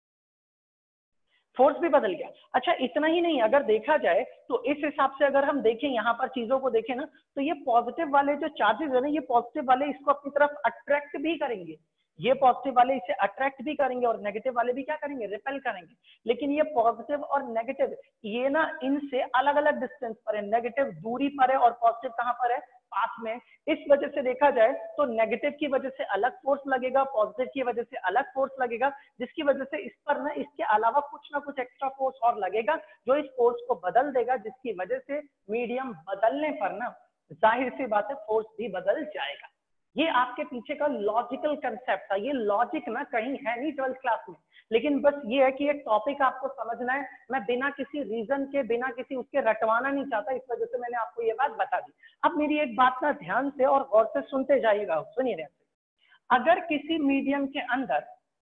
फोर्स भी बदल गया। अच्छा इतना ही नहीं, अगर देखा जाए तो इस हिसाब से अगर हम देखें यहाँ पर चीजों को देखें ना, तो ये पॉजिटिव वाले जो चार्जेस है ना, ये पॉजिटिव वाले इसको अपनी तरफ अट्रैक्ट भी करेंगे, ये पॉजिटिव वाले इसे अट्रैक्ट भी करेंगे और नेगेटिव वाले भी क्या करेंगे, रिपेल करेंगे। लेकिन ये पॉजिटिव और नेगेटिव ये ना इनसे अलग अलग डिस्टेंस पर है, नेगेटिव दूरी पर है और पॉजिटिव कहाँ पर है, पास में। इस वजह से देखा जाए तो नेगेटिव की वजह से अलग फोर्स लगेगा, पॉजिटिव की वजह से अलग फोर्स लगेगा, जिसकी वजह से इस पर ना इसके अलावा कुछ ना कुछ एक्स्ट्रा फोर्स और लगेगा जो इस फोर्स को बदल देगा, जिसकी वजह से मीडियम बदलने पर ना जाहिर सी बात है फोर्स भी बदल जाएगा। ये आपके पीछे का लॉजिकल कंसेप्ट था। ये लॉजिक ना कहीं है नहीं 12th क्लास में, लेकिन बस ये है कि एक टॉपिक आपको समझना है। मैं बिना किसी रीजन के, बिना किसी उसके रटवाना नहीं चाहता, इस वजह से मैंने आपको ये बात बता दी। अब मेरी एक बात ना ध्यान से और गौर से सुनते जाइएगा, सुनिए ध्यान से। अगर किसी मीडियम के अंदर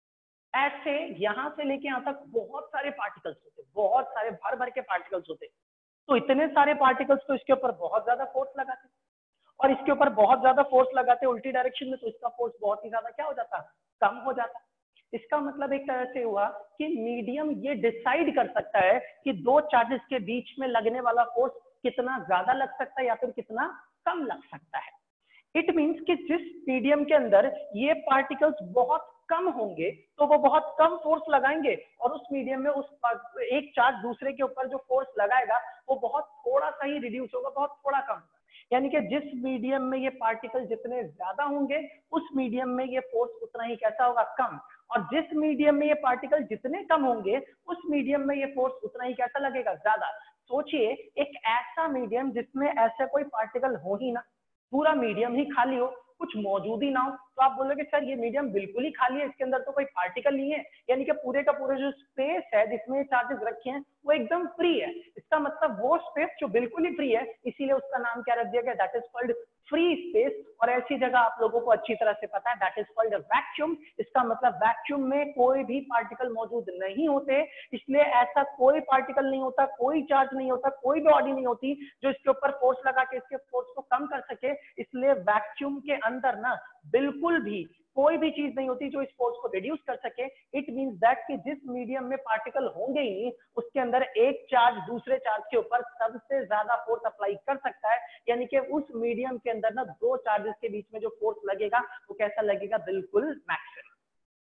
ऐसे यहां से लेके यहां तक बहुत सारे पार्टिकल्स होते, बहुत सारे भर भर के पार्टिकल्स होते, तो इतने सारे पार्टिकल्स तो इसके ऊपर बहुत ज्यादा फोर्स लगाते, और इसके ऊपर बहुत ज्यादा फोर्स लगाते उल्टी डायरेक्शन में, तो इसका फोर्स बहुत ही ज्यादा क्या हो जाता, कम हो जाता। इसका मतलब एक तरह से हुआ कि मीडियम ये डिसाइड कर सकता है कि दो चार्जेस के बीच में लगने वाला फोर्स कितना ज्यादा लग सकता है या फिर कितना कम लग सकता है। इट मीन्स कि जिस मीडियम के अंदर ये पार्टिकल्स बहुत कम होंगे तो वो बहुत कम फोर्स लगाएंगे, और उस मीडियम में उस एक चार्ज दूसरे के ऊपर जो फोर्स लगाएगा वो बहुत थोड़ा सा ही रिड्यूस होगा, बहुत थोड़ा कम होगा। यानी कि जिस मीडियम में ये पार्टिकल जितने ज्यादा होंगे उस मीडियम में ये फोर्स उतना ही कैसा होगा, कम। और जिस मीडियम में ये पार्टिकल जितने कम होंगे उस मीडियम में ये फोर्स उतना ही कैसा लगेगा, ज्यादा। सोचिए एक ऐसा मीडियम जिसमें ऐसा कोई पार्टिकल हो ही ना, पूरा मीडियम ही खाली हो, कुछ मौजूद ही ना हो, तो आप बोलोगे सर ये मीडियम बिल्कुल ही खाली है, इसके अंदर तो कोई पार्टिकल नहीं है। यानी कि पूरे का पूरे जो स्पेस है जिसमें चार्जेस रखे हैं वो एकदम फ्री है। इसका मतलब वो स्पेस जो बिल्कुल ही फ्री है, इसीलिए उसका नाम क्या रख दिया गया, that is called free space. और ऐसी जगह आप लोगों को अच्छी तरह से पता है, दैट इज कॉल्ड वैक्यूम। इसका मतलब वैक्यूम में कोई भी पार्टिकल मौजूद नहीं होते, इसलिए ऐसा कोई पार्टिकल नहीं होता, कोई चार्ज नहीं होता, कोई बॉडी नहीं होती जो इसके ऊपर फोर्स लगा के इसके फोर्स को कम कर सके। इसलिए वैक्यूम के अंदर ना बिल्कुल भी कोई भी चीज नहीं होती जो इस फोर्स को रिड्यूस कर सके। इट मींस दैट कि जिस मीडियम में पार्टिकल होंगे ही नहीं उसके अंदर एक चार्ज दूसरे चार्ज के ऊपर सबसे ज्यादा फोर्स अप्लाई कर सकता है। यानी कि उस मीडियम के अंदर ना दो चार्जेस के बीच में जो फोर्स लगेगा वो कैसा लगेगा, बिल्कुल मैक्सिमम।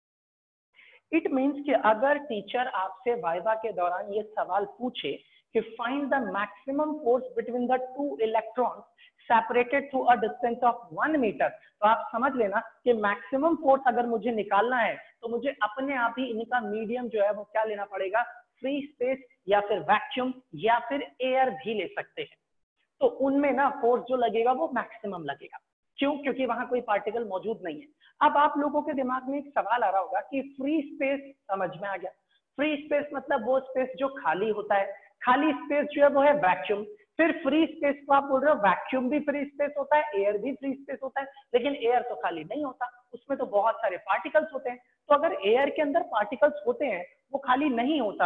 इट मींस कि अगर टीचर आपसे वाइवा के दौरान ये सवाल पूछे कि find the maximum force between the two electrons separated through a distance of 1 metre, तो आप समझ लेना कि मैक्सिमम फोर्स अगर मुझे निकालना है तो मुझे अपने आप ही इनका मीडियम जो है वो क्या लेना पड़ेगा, फ्री स्पेस या फिर वैक्यूम या फिर एयर भी ले सकते हैं। तो उनमें ना फोर्स जो लगेगा वो मैक्सिमम लगेगा। क्यों? क्योंकि वहां कोई पार्टिकल मौजूद नहीं है। अब आप लोगों के दिमाग में एक सवाल आ रहा होगा कि फ्री स्पेस समझ में आ गया, फ्री स्पेस मतलब वो स्पेस जो खाली होता है, खाली स्पेस जो है वो है वैक्यूम। फिर फ्री स्पेस को आप बोल रहे हो वैक्यूम भी फ्री स्पेस होता है, एयर भी फ्री स्पेस होता है, लेकिन एयर तो खाली नहीं होता, उसमें तो बहुत सारे पार्टिकल्स होते हैं। तो अगर एयर के अंदर पार्टिकल्स होते हैं वो खाली नहीं होता,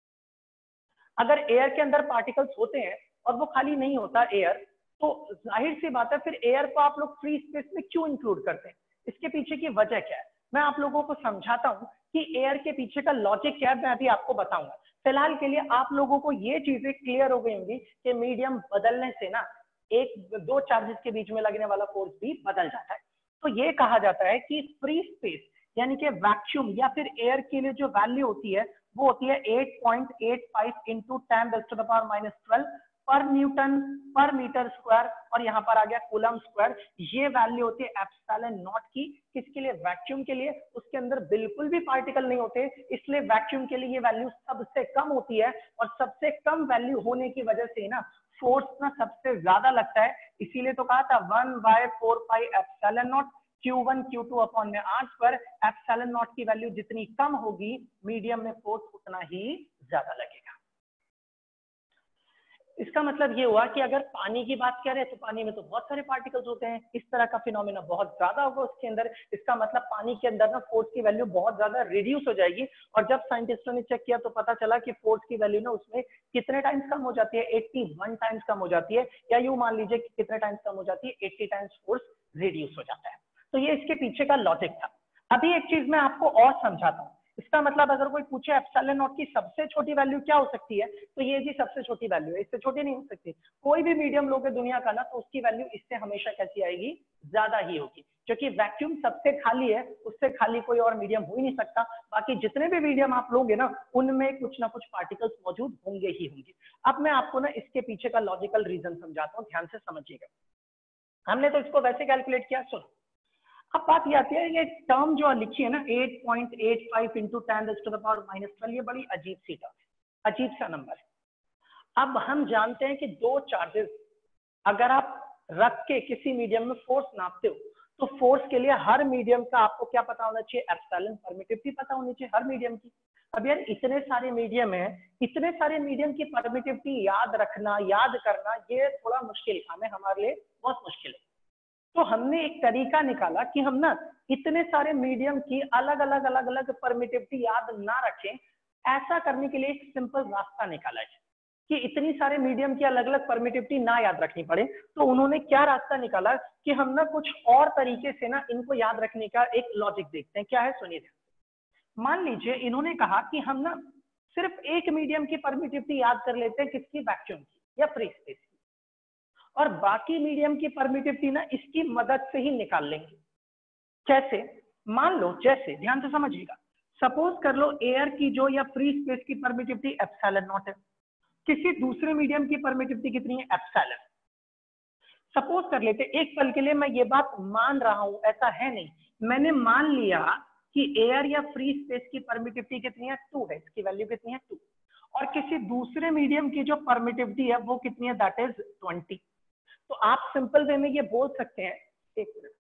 अगर एयर के अंदर पार्टिकल्स होते हैं और वो खाली नहीं होता एयर, तो जाहिर सी बात है फिर एयर को आप लोग फ्री स्पेस में क्यों इंक्लूड करते हैं? इसके पीछे की वजह क्या है मैं आप लोगों को समझाता हूं कि एयर के पीछे का लॉजिक क्या है, मैं अभी आपको बताऊंगा। फिलहाल के लिए आप लोगों को ये चीजें क्लियर हो गई होंगी कि मीडियम बदलने से ना एक दो चार्जेस के बीच में लगने वाला फोर्स भी बदल जाता है। तो ये कहा जाता है कि फ्री स्पेस यानी कि वैक्यूम या फिर एयर के लिए जो वैल्यू होती है वो होती है 8.85 इंटू 10⁻⁻12 पर न्यूटन पर मीटर स्क्वायर और यहाँ पर आ गया कूलम स्क्वायर। ये वैल्यू होती है एप्सिलॉन नॉट की। किसके लिए? वैक्यूम के लिए। उसके अंदर बिल्कुल भी पार्टिकल नहीं होते, इसलिए वैक्यूम के लिए ये वैल्यू सबसे कम होती है और सबसे कम वैल्यू होने की वजह से ना फोर्स ना सबसे ज्यादा लगता है। इसीलिए तो कहा था 1/4 pi epsilon naught Q1 Q2 upon में R स्क्वायर। एप्सिलॉन नॉट की वैल्यू जितनी कम होगी मीडियम में फोर्स उतना ही ज्यादा लगेगा। इसका मतलब ये हुआ कि अगर पानी की बात करें तो पानी में तो बहुत सारे पार्टिकल्स होते हैं, इस तरह का फिनोमेना बहुत ज्यादा होगा उसके अंदर। इसका मतलब पानी के अंदर ना फोर्स की वैल्यू बहुत ज्यादा रिड्यूस हो जाएगी। और जब साइंटिस्टों ने चेक किया तो पता चला कि फोर्स की वैल्यू ना उसमें कितने टाइम्स कम हो जाती है, 81 टाइम्स कम हो जाती है। या यूं मान लीजिए कि कितने टाइम्स कम हो जाती है, 80 टाइम्स फोर्स रिड्यूस हो जाता है। तो ये इसके पीछे का लॉजिक था। अभी एक चीज मैं आपको और समझाता हूँ। इसका मतलब अगर कोई पूछे एप्सिलॉन नॉट की सबसे छोटी वैल्यू क्या हो सकती है, तो ये जी सबसे छोटी वैल्यू है, इससे छोटी नहीं हो सकती। कोई भी मीडियम लोगे दुनिया का ना तो उसकी वैल्यू इससे हमेशा कैसी आएगी? ज्यादा ही होगी, क्योंकि वैक्यूम सबसे खाली है, उससे खाली कोई और मीडियम हो ही नहीं सकता। बाकी जितने भी मीडियम आप लोगे ना उनमें कुछ ना कुछ पार्टिकल्स मौजूद होंगे ही होंगे। अब मैं आपको ना इसके पीछे का लॉजिकल रीजन समझाता हूँ, ध्यान से समझिएगा। हमने तो इसको वैसे कैलकुलेट किया, सुनो। अब बात ये आती है, ये टर्म जो लिखी है ना 8.85 इंटू 10⁻⁻12, ये बड़ी अजीब सी टर्म है, अजीब सा नंबर है। अब हम जानते हैं कि दो चार्जेस अगर आप रख के किसी मीडियम में फोर्स नापते हो तो फोर्स के लिए हर मीडियम का आपको क्या पता होना चाहिए? एप्सिलॉन परमिटिविटी पता होनी चाहिए हर मीडियम की। अब यार इतने सारे मीडियम है, इतने सारे मीडियम की परमिटिविटी याद रखना, याद करना, ये थोड़ा मुश्किल काम है हमारे लिए, बहुत मुश्किल है। तो हमने एक तरीका निकाला कि हम ना इतने सारे मीडियम की अलग अलग परमिटिविटी याद ना रखें। ऐसा करने के लिए एक सिंपल रास्ता निकाला है कि इतनी सारे मीडियम की अलग अलग परमिटिविटी ना याद रखनी पड़े। तो उन्होंने क्या रास्ता निकाला कि हम ना कुछ और तरीके से ना इनको याद रखने का एक लॉजिक देखते हैं। क्या है सुनिए। मान लीजिए इन्होंने कहा कि हम ना सिर्फ एक मीडियम की परमिटिविटी याद कर लेते हैं, किसकी? वैक्यूम की या फ्री स्पेस की, और बाकी मीडियम की परमिटिविटी ना इसकी मदद से ही निकाल लेंगे। कैसे? मान लो, जैसे ध्यान से समझिएगा, सपोज कर लो एयर की जो या फ्री स्पेस की परमिटिविटी एप्सिलॉन नॉट है, किसी दूसरे मीडियम की परमिटिविटी कितनी है? एप्सिलॉन। सपोज कर लेते एक पल के लिए, मैं ये बात मान रहा हूं, ऐसा है नहीं, मैंने मान लिया कि एयर या फ्री स्पेस की परमिटिविटी कितनी है? 2 है, इसकी वैल्यू कितनी है? 2। और किसी दूसरे मीडियम की जो परमिटिविटी है वो कितनी है? That is 20। तो आप सिंपल वे में ये बोल सकते हैं, एक मिनट,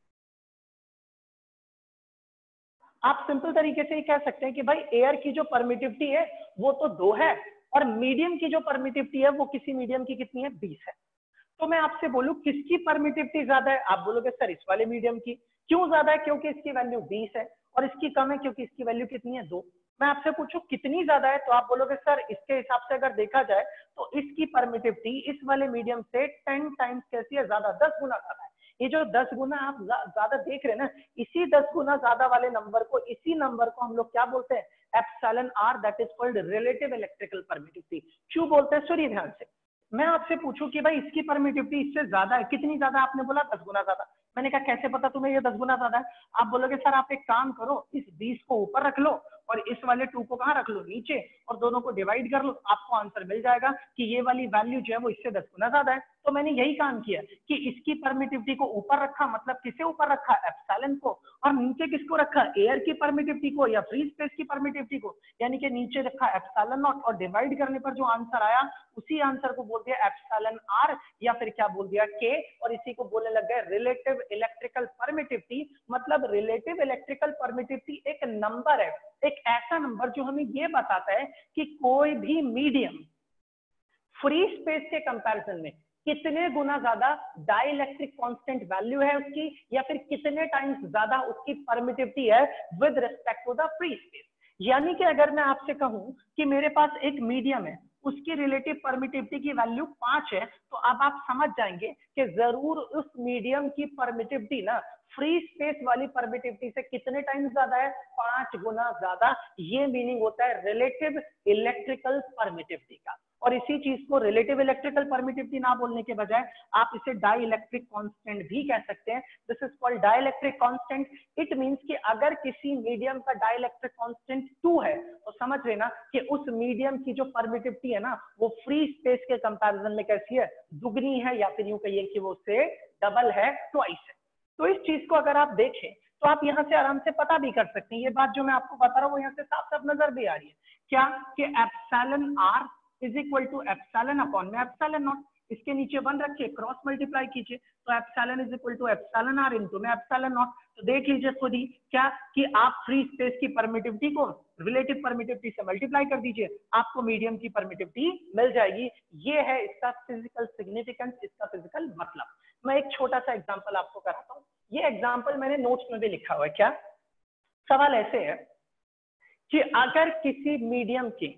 आप सिंपल तरीके से ये कह सकते हैं कि भाई एयर की जो परमिटिविटी है वो तो 2 है और मीडियम की जो परमिटिविटी है वो किसी मीडियम की कितनी है? 20 है। तो मैं आपसे बोलूं किसकी परमिटिविटी ज्यादा है? आप बोलोगे सर इस वाले मीडियम की। क्यों ज्यादा है? क्योंकि इसकी वैल्यू 20 है। और इसकी कम है क्योंकि इसकी वैल्यू कितनी है? 2। मैं आपसे पूछूं कितनी ज्यादा है, तो आप बोलोगे सर इसके हिसाब से अगर देखा जाए तो इसकी परमिटिविटी इस वाले मीडियम से 10 टाइम्स कैसी है? ज्यादा, 10 गुना ज्यादा है। ये जो 10 गुना आप ज्यादा देख रहे हैं ना, इसी 10 गुना ज्यादा वाले नंबर को, इसी नंबर को हम लोग क्या बोलते हैं? Epsilon R, that is called relative electrical permittivity. क्यों बोलते हैं? सुनिए ध्यान से। मैं आपसे पूछूं कि भाई इसकी परमिटिविटी इससे ज्यादा है, कितनी ज्यादा? आपने बोला 10 गुना ज्यादा। मैंने कहा कैसे पता तुम्हें ये 10 गुना ज्यादा है? आप बोलोगे सर आप एक काम करो, इस 20 को ऊपर रख लो और इस वाले 2 को कहाँ रख लो? नीचे, और दोनों को डिवाइड कर लो, आपको आंसर मिल जाएगा कि ये वाली वैल्यू जो है वो इससे 10 गुना ज्यादा है। तो मैंने यही काम किया कि इसकी परमिटिविटी को ऊपर रखा, मतलब किसे ऊपर रखा? एप्सिलॉन को। और नीचे किसको रखा? एयर की परमिटिविटी को या फ्री स्पेस की परमिटिविटी को, यानी कि नीचे रखा एप्सिलॉन नॉट, और डिवाइड करने पर जो आंसर आया उसी आंसर को बोल दिया एप्सिलॉन आर, या फिर क्या बोल दिया? के। और इसी को बोलने लग गए रिलेटिव इलेक्ट्रिकल परमिटिविटी। मतलब रिलेटिव इलेक्ट्रिकल परमिटिविटी एक नंबर है, एक ऐसा नंबर जो हमें ये बताता है कि कोई भी मीडियम फ्री स्पेस के कंपैरिजन में कितने गुना ज्यादा डाइलेक्ट्रिक कांस्टेंट वैल्यू है उसकी, या फिर कितने टाइम्स ज्यादा उसकी परमिटिविटी है with respect to the free space. यानी कि अगर मैं आपसे कहूं कि मेरे पास एक मीडियम है, उसकी रिलेटिव परमिटिविटी की वैल्यू 5 है, तो अब आप समझ जाएंगे कि जरूर उस मीडियम की परमिटिविटी ना फ्री स्पेस वाली परमिटिविटी से कितने टाइम्स ज्यादा है? 5 गुना ज्यादा। ये मीनिंग होता है रिलेटिव इलेक्ट्रिकल परमिटिविटी का। और इसी चीज को रिलेटिव इलेक्ट्रिकल परमिटिविटी ना बोलने के बजाय आप इसे डाई इलेक्ट्रिक कांस्टेंट भी कह सकते हैं। This is called dielectric constant. It means कि अगर किसी मीडियम का डाई इलेक्ट्रिक कांस्टेंट 2 है तो समझ लेना कि उस मीडियम की जो परमिटिविटी है ना वो फ्री स्पेस के कंपैरिजन में कैसी है, दुगनी है, या फिर यूं कहिए कि वो उससे डबल है, ट्वाइस है। तो इस चीज को अगर आप देखें तो आप यहाँ से आराम से पता भी कर सकते हैं। ये बात जो मैं आपको बता रहा हूँ वो यहाँ से साफ साफ नजर भी आ रही है क्या, कि epsilon R is equal to epsilon upon में एप्सिलॉन नॉट, इसके नीचे 1 रखिए, क्रॉस मल्टीप्लाई कीजिए तो epsilon is equal to epsilon R into में एप्सिलॉन नॉट। तो देख लीजिए खुद ही क्या कि आप फ्री स्पेस की परमिटिविटी को रिलेटिव परमिटिविटी से मल्टीप्लाई कर दीजिए, आपको मीडियम की परमिटिविटी मिल जाएगी। ये है इसका फिजिकल सिग्निफिकेंस, इसका फिजिकल मतलब। मैं एक छोटा सा एग्जांपल आपको कराता हूँ। ये एग्जांपल मैंने नोट्स में भी लिखा हुआ है। क्या सवाल ऐसे है कि अगर किसी मीडियम के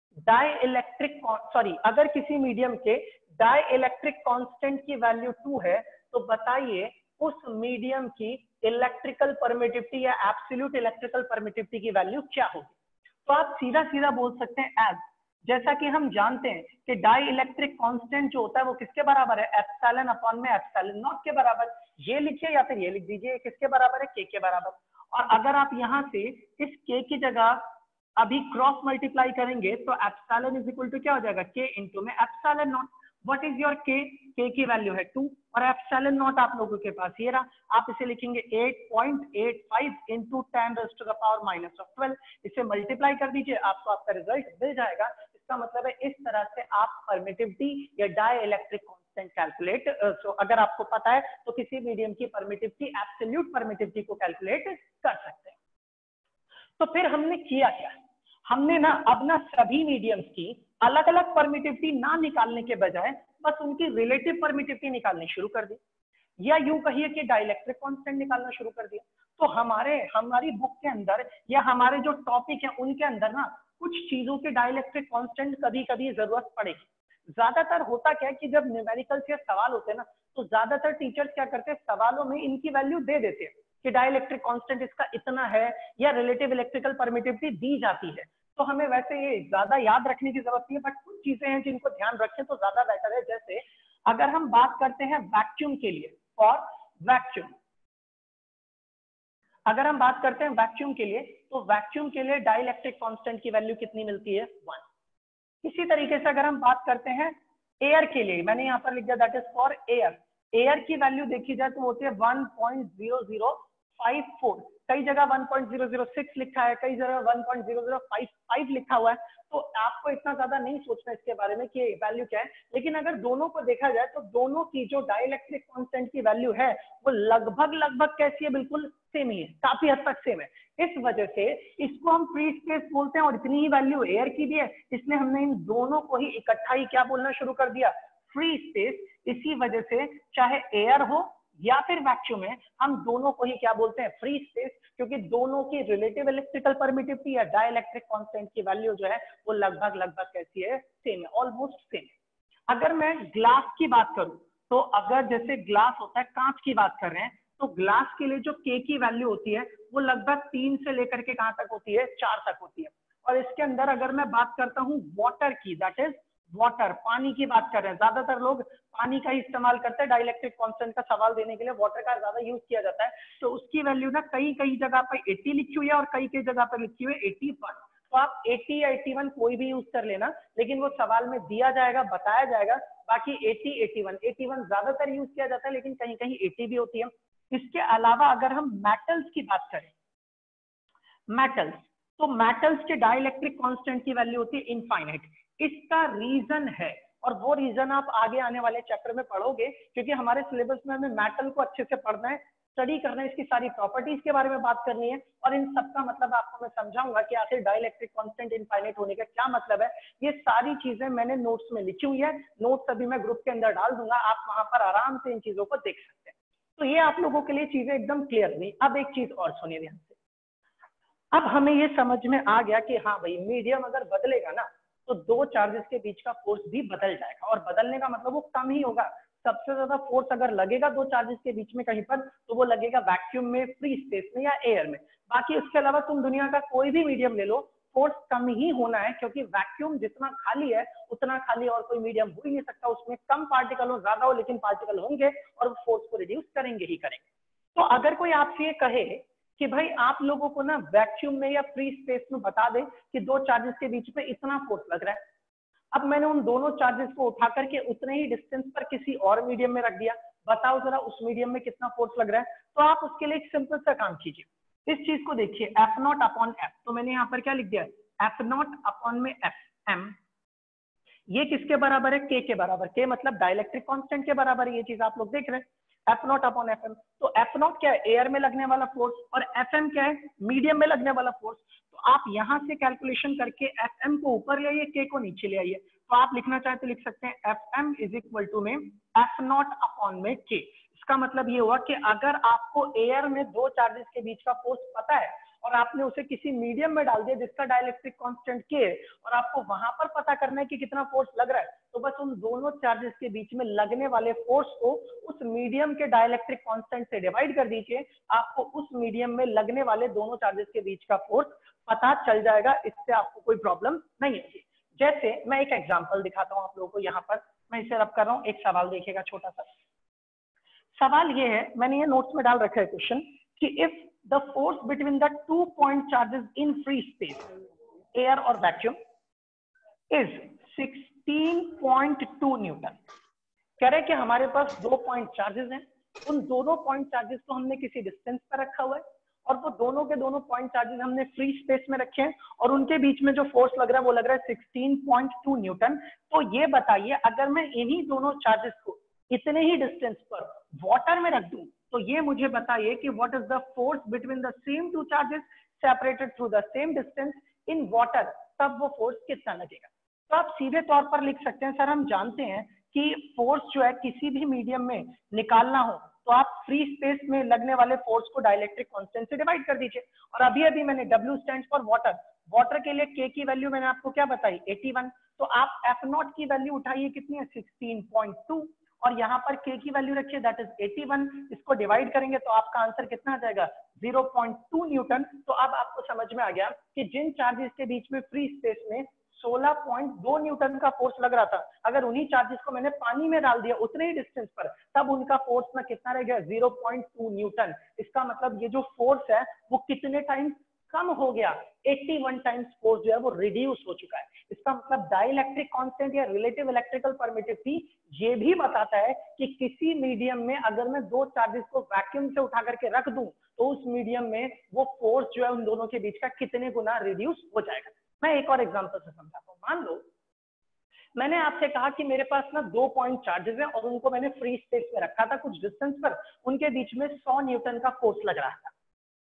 अगर किसी मीडियम के डाई इलेक्ट्रिक कांस्टेंट की वैल्यू 2 है तो बताइए उस मीडियम की इलेक्ट्रिकल परमिटिविटी या एब्सोल्यूट इलेक्ट्रिकल परमिटिविटी की वैल्यू क्या होगी। तो आप सीधा सीधा बोल सकते हैं एज, जैसा कि हम जानते हैं कि डाई इलेक्ट्रिक कांस्टेंट जो होता है वो किसके बराबर है, एप्सिलॉन अपॉन में एप्सिलॉन नॉट के बराबर। ये लिखिए या फिर ये लिख दीजिए, किसके बराबर है, के के बराबर। और अगर आप यहां से इस के की जगह अभी क्रॉस मल्टीप्लाई करेंगे तो एप्सिलॉन इज इक्वल टू क्या हो जाएगा, के इंटू में epsilon naught. What is your K, K की वैल्यू है 2 और एप्सिलॉन नॉट आप लोगों के पास ये रहा, आप इसे लिखेंगे 8.85 इंटू 10⁻⁻12। इसे मल्टीप्लाई कर दीजिए, आपको आपका रिजल्ट मिल जाएगा। इसका मतलब है इस तरह से आप परमिटिविटी या डाई इलेक्ट्रिक कांस्टेंट कैलकुलेट, अगर आपको पता है तो किसी मीडियम की परमिटिविटी एब्सोल्यूट परमिटिविटी को कैलकुलेट कर सकते हैं। तो फिर हमने किया क्या, हमने ना अब ना सभी मीडियम्स की अलग अलग परमिटिविटी ना निकालने के बजाय बस उनकी रिलेटिव परमिटिविटी निकालनी शुरू कर दी, या यूं कहिए कि डाइलेक्ट्रिक कांस्टेंट निकालना शुरू कर दिया। तो हमारी बुक के अंदर या हमारे जो टॉपिक है उनके अंदर ना कुछ चीजों के डाइलेक्ट्रिक कांस्टेंट कभी कभी जरूरत पड़ेगी। ज्यादातर होता क्या है कि जब न्यूमेरिकल से सवाल होते हैं ना तो ज्यादातर टीचर्स क्या करते हैं, सवालों में इनकी वैल्यू दे देते हैं कि डाइलेक्ट्रिक कांस्टेंट इसका इतना है या रिलेटिव इलेक्ट्रिकल परमिटिविटी दी जाती है। तो हमें वैसे ये ज्यादा याद रखने की जरूरत नहीं है, बट कुछ चीजें हैं जिनको ध्यान रखें तो ज्यादा बेटर है। जैसे अगर हम बात करते हैं वैक्यूम के लिए, और वैक्यूम अगर हम बात करते हैं वैक्यूम के लिए तो वैक्यूम के लिए डाइलेक्ट्रिक कांस्टेंट की वैल्यू कितनी मिलती है, 1। इसी तरीके से अगर हम बात करते हैं एयर के लिए, मैंने यहाँ पर लिख दिया that is for air, air की वैल्यू देखी जाए तो होती है 1.0054, कई जगह 1.006 लिखा है, कई जगह 1.0055 लिखा हुआ है। तो आपको इतना ज्यादा नहीं सोचना इसके बारे में कि वैल्यू क्या है, लेकिन अगर दोनों को देखा जाए तो दोनों की जो डाइलेक्ट्रिक कांस्टेंट की वैल्यू है वो लगभग कैसी है, बिल्कुल सेम ही है, काफी हद तक सेम है। इस वजह से इसको हम फ्री स्पेस बोलते हैं और इतनी ही वैल्यू एयर की भी है, इसलिए हमने इन दोनों को ही इकट्ठा ही क्या बोलना शुरू कर दिया, फ्री स्पेस। इसी वजह से चाहे एयर हो या फिर वैक्यूम है, हम दोनों को ही क्या बोलते हैं, फ्री स्पेस, क्योंकि दोनों की रिलेटिव इलेक्ट्रिकल परमिटिविटी या डाइलेक्ट्रिक कांस्टेंट की वैल्यू जो है वो लगभग कैसी है, सेम है, ऑलमोस्ट सेम है। अगर मैं ग्लास की बात करूं तो अगर जैसे ग्लास होता है, कांच की बात कर रहे हैं, तो ग्लास के लिए जो के की वैल्यू होती है वो लगभग 3 से लेकर के कहां तक होती है, 4 तक होती है। और इसके अंदर अगर मैं बात करता हूं वाटर की, दैट इज वाटर, पानी की बात कर रहे हैं, ज्यादातर लोग पानी का ही इस्तेमाल करते हैं डाइलेक्ट्रिक कांस्टेंट का सवाल देने के लिए, वाटर का ज्यादा यूज किया जाता है। तो उसकी वैल्यू ना कई जगह पर 80 लिखी हुई है और कई जगह पर लिखी हुई है 81। तो आप 80 या 81 कोई भी यूज कर लेना, लेकिन वो सवाल में दिया जाएगा, बताया जाएगा। बाकी 80, 81 ज्यादातर यूज किया जाता है, लेकिन कहीं कहीं 80 भी होती है। इसके अलावा अगर हम मेटल्स की बात करें, मेटल्स, तो मेटल्स के डाइलेक्ट्रिक कांस्टेंट की वैल्यू होती है इनफाइनाइट। इसका रीजन है, और वो रीजन आप आगे आने वाले चैप्टर में पढ़ोगे, क्योंकि हमारे सिलेबस में हमें मेटल को अच्छे से पढ़ना है, स्टडी करना है, इसकी सारी प्रॉपर्टीज के बारे में बात करनी है, और इन सबका मतलब आपको मैं समझाऊंगा कि आखिर डाइलेक्ट्रिक कांस्टेंट इनफाइनाइट होने का क्या मतलब है। ये सारी चीजें मैंने नोट्स में लिखी हुई है, नोट्स अभी मैं ग्रुप के अंदर डाल दूंगा, आप वहां पर आराम से इन चीजों को देख सकते हैं। तो ये आप लोगों के लिए चीजें एकदम क्लियर नहीं। अब एक चीज और सुनिए ध्यान से, अब हमें ये समझ में आ गया कि हाँ भाई, मीडियम अगर बदलेगा ना तो दो चार्जेस के बीच का फोर्स भी बदल जाएगा, और बदलने का मतलब वो कम ही होगा। सबसे ज्यादा फोर्स अगर लगेगा दो चार्जेस के बीच में कहीं पर, तो वो लगेगा वैक्यूम में, फ्री स्पेस में या एयर में। बाकी उसके अलावा तुम दुनिया का कोई भी मीडियम ले लो, फोर्स कम ही होना है, क्योंकि वैक्यूम जितना खाली है उतना खाली और कोई मीडियम हो ही नहीं सकता। उसमें कम पार्टिकल हो ज्यादा हो, लेकिन पार्टिकल होंगे और वो फोर्स को रिड्यूस करेंगे ही करेंगे। तो अगर कोई आपसे ये कहे कि भाई आप लोगों को ना वैक्यूम में या फ्री स्पेस में बता दे कि दो चार्जेस के बीच में इतना फोर्स लग रहा है, अब मैंने उन दोनों चार्जेस को उठा करके उतने ही डिस्टेंस पर किसी और मीडियम में रख दिया, बताओ जरा उस मीडियम में कितना फोर्स लग रहा है। तो आप उसके लिए एक सिंपल सा काम कीजिए, इस चीज को देखिए, एफ नॉट अपॉन एफ। तो मैंने यहाँ पर क्या लिख दिया, एफ नॉट अपॉन में एफ एम, ये किसके बराबर है, के बराबर। के मतलब डाइलेक्ट्रिक कांस्टेंट के बराबर है, ये चीज आप लोग देख रहे हैं, F naught upon F M. तो एफ नॉट क्या है, एयर में लगने वाला फोर्स, और एफ एम क्या है, मीडियम में लगने वाला फोर्स। तो आप यहां से कैलकुलेशन करके एफ एम को ऊपर ले आइए, के को नीचे ले आइए। तो आप लिखना चाहे तो लिख सकते हैं F M is equal to में एफ नॉट अपॉन में के। इसका मतलब ये हुआ कि अगर आपको एयर में दो चार्जेस के बीच का फोर्स पता है और आपने उसे किसी मीडियम में डाल दिया जिसका डाइलेक्ट्रिक कांस्टेंट के है, और आपको वहां पर पता करना है कि कितना फोर्स लग रहा है, तो बस उन दोनों चार्जेस के बीच में लगने वाले फोर्स को उस मीडियम के डाइलेक्ट्रिक कांस्टेंट से डिवाइड कर दीजिए, आपको उस मीडियम में लगने वाले दोनों चार्जेस के बीच का फोर्स पता चल जाएगा। इससे आपको कोई प्रॉब्लम नहीं होगी। जैसे मैं एक एग्जांपल दिखाता हूं आप लोगों को, यहाँ पर मैं इसे रब कर रहा हूँ, एक सवाल देखिएगा छोटा सा। सवाल ये है, मैंने ये नोट्स में डाल रखा है क्वेश्चन, कि if the force between the 2 point charges in free space, air और वैक्यूम, इज 16.2 न्यूटन। कह रहे कि हमारे पास 2 पॉइंट चार्जेस हैं, उन दोनों पॉइंट चार्जेस को हमने किसी डिस्टेंस पर रखा हुआ है, और वो दोनों के दोनों पॉइंट चार्जेस हमने फ्री स्पेस में रखे हैं, और उनके बीच में जो फोर्स लग रहा है वो लग रहा है 16.2 न्यूटन। तो ये बताइए, अगर मैं इन्हीं दोनों चार्जेस को इतने ही डिस्टेंस पर वाटर में रख दूं, तो ये मुझे बताइए कि what is the force between the same two charges separated through the same distance in water, तब वो फोर्स कितना लगेगा। तो आप सीधे तौर पर लिख सकते हैं, सर हम जानते हैं कि फोर्स जो है किसी भी मीडियम में निकालना हो तो आप फ्री स्पेस में लगने वाले फोर्स को डाइलेक्ट्रिक कांस्टेंट से डिवाइड कर दीजिए। और अभी अभी मैंने W stands for water, water के लिए K की वैल्यू मैंने आपको क्या बताई, 81। तो आप F नॉट की वैल्यू उठाइए, कितनी है, 16.2, और यहाँ पर K की वैल्यू रखिए, दैट इज 81। इसको डिवाइड करेंगे तो आपका आंसर कितना आ जाएगा, 0.2 न्यूटन। तो अब आपको समझ में आ गया कि जिन चार्जेस के बीच में फ्री स्पेस में 16.2 न्यूटन का फोर्स लग रहा था, अगर उन्हीं चार्जेस को मैंने पानी में डाल दिया उतने ही डिस्टेंस पर, तब उनका फोर्स ना कितना रह गया, 0.2 न्यूटन। इसका मतलब ये जो फोर्स है वो कितने टाइम्स कम हो गया, 81 टाइम्स फोर्स जो है वो रिड्यूस हो चुका है। इसका मतलब डाइलेक्ट्रिक कांस्टेंट या रिलेटिव इलेक्ट्रिकल परमिटिविटी ये भी बताता है कि किसी मीडियम में अगर मैं दो चार्जेस को वैक्यूम से उठा करके रख दूं, तो उस मीडियम में वो फोर्स जो है उन दोनों के बीच का कितने गुना रिड्यूस हो जाएगा। मैं एक और एग्जांपल से समझाता हूँ। मान लो मैंने आपसे कहा कि मेरे पास ना 2 पॉइंट चार्जेस हैं और उनको मैंने फ्री स्पेस में रखा था कुछ डिस्टेंस पर, उनके बीच में 100 न्यूटन का फोर्स लग रहा था,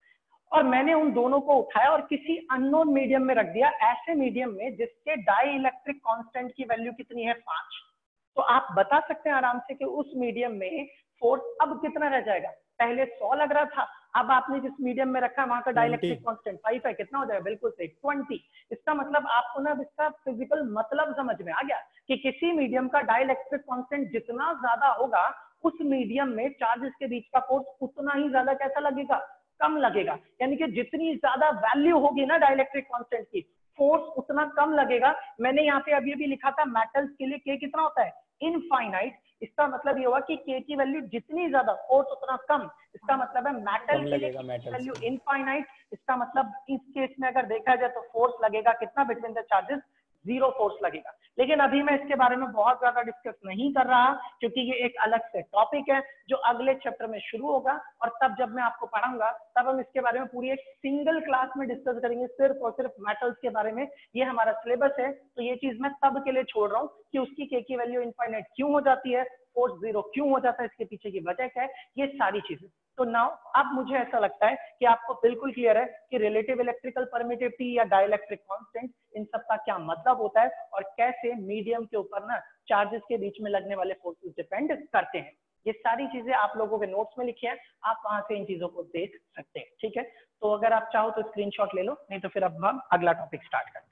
और मैंने उन दोनों को उठाया और किसी अननोन मीडियम में रख दिया, ऐसे मीडियम में जिसके डाई इलेक्ट्रिक कॉन्स्टेंट की वैल्यू कितनी है, 5। तो आप बता सकते हैं आराम से कि उस मीडियम में फोर्स अब कितना रह जाएगा, पहले 100 लग रहा था, अब आपने जिस मीडियम में रखा है वहां का डाइलेक्ट्रिक कांस्टेंट 5 है, कितना हो जाएगा, बिल्कुल सही, 20। इसका मतलब आपको ना इसका फिजिकल मतलब समझ में आ गया कि किसी मीडियम का डाइलेक्ट्रिक कांस्टेंट जितना ज्यादा होगा, उस मीडियम में चार्जेस के बीच का फोर्स उतना ही ज्यादा कैसा लगेगा, कम लगेगा। यानी कि जितनी ज्यादा वैल्यू होगी ना डाइलेक्ट्रिक कांस्टेंट की, फोर्स उतना कम लगेगा। मैंने यहाँ पे अभी अभी लिखा था मेटल्स के लिए के कितना होता है, इनफाइनाइट। इसका मतलब ये हुआ कि के की वैल्यू जितनी ज्यादा फोर्स उतना कम। इसका मतलब है मेटल के लिए वैल्यू इनफाइनाइट। इसका मतलब इस केस में अगर देखा जाए तो फोर्स लगेगा कितना बिटवीन द चार्जेस, 0 फोर्स लगेगा। लेकिन अभी मैं इसके बारे में बहुत ज्यादा डिस्कस नहीं कर रहा, क्योंकि ये एक अलग से टॉपिक है जो अगले चैप्टर में शुरू होगा, और तब जब मैं आपको पढ़ाऊंगा तब हम इसके बारे में पूरी एक सिंगल क्लास में डिस्कस करेंगे, सिर्फ और सिर्फ मेटल्स के बारे में। ये हमारा सिलेबस है, तो ये चीज मैं तब के लिए छोड़ रहा हूँ कि उसकी के की वैल्यू इनफाइनाइट क्यों हो जाती है, फोर्स 0 क्यों हो जाता है, इसके पीछे की वजह क्या है, ये सारी चीजें। तो नाउ अब मुझे ऐसा लगता है कि आपको बिल्कुल क्लियर है कि रिलेटिव इलेक्ट्रिकल परमिटिविटी या डाइलेक्ट्रिक कांस्टेंट, इन सब का क्या मतलब होता है और कैसे मीडियम के ऊपर ना चार्जेस के बीच में लगने वाले फोर्सेस डिपेंड करते हैं। ये सारी चीजें आप लोगों के नोट्स में लिखी है, आप वहां से इन चीजों को देख सकते हैं। ठीक है, तो अगर आप चाहो तो स्क्रीनशॉट ले लो, नहीं तो फिर अब हम अगला टॉपिक स्टार्ट करते हैं।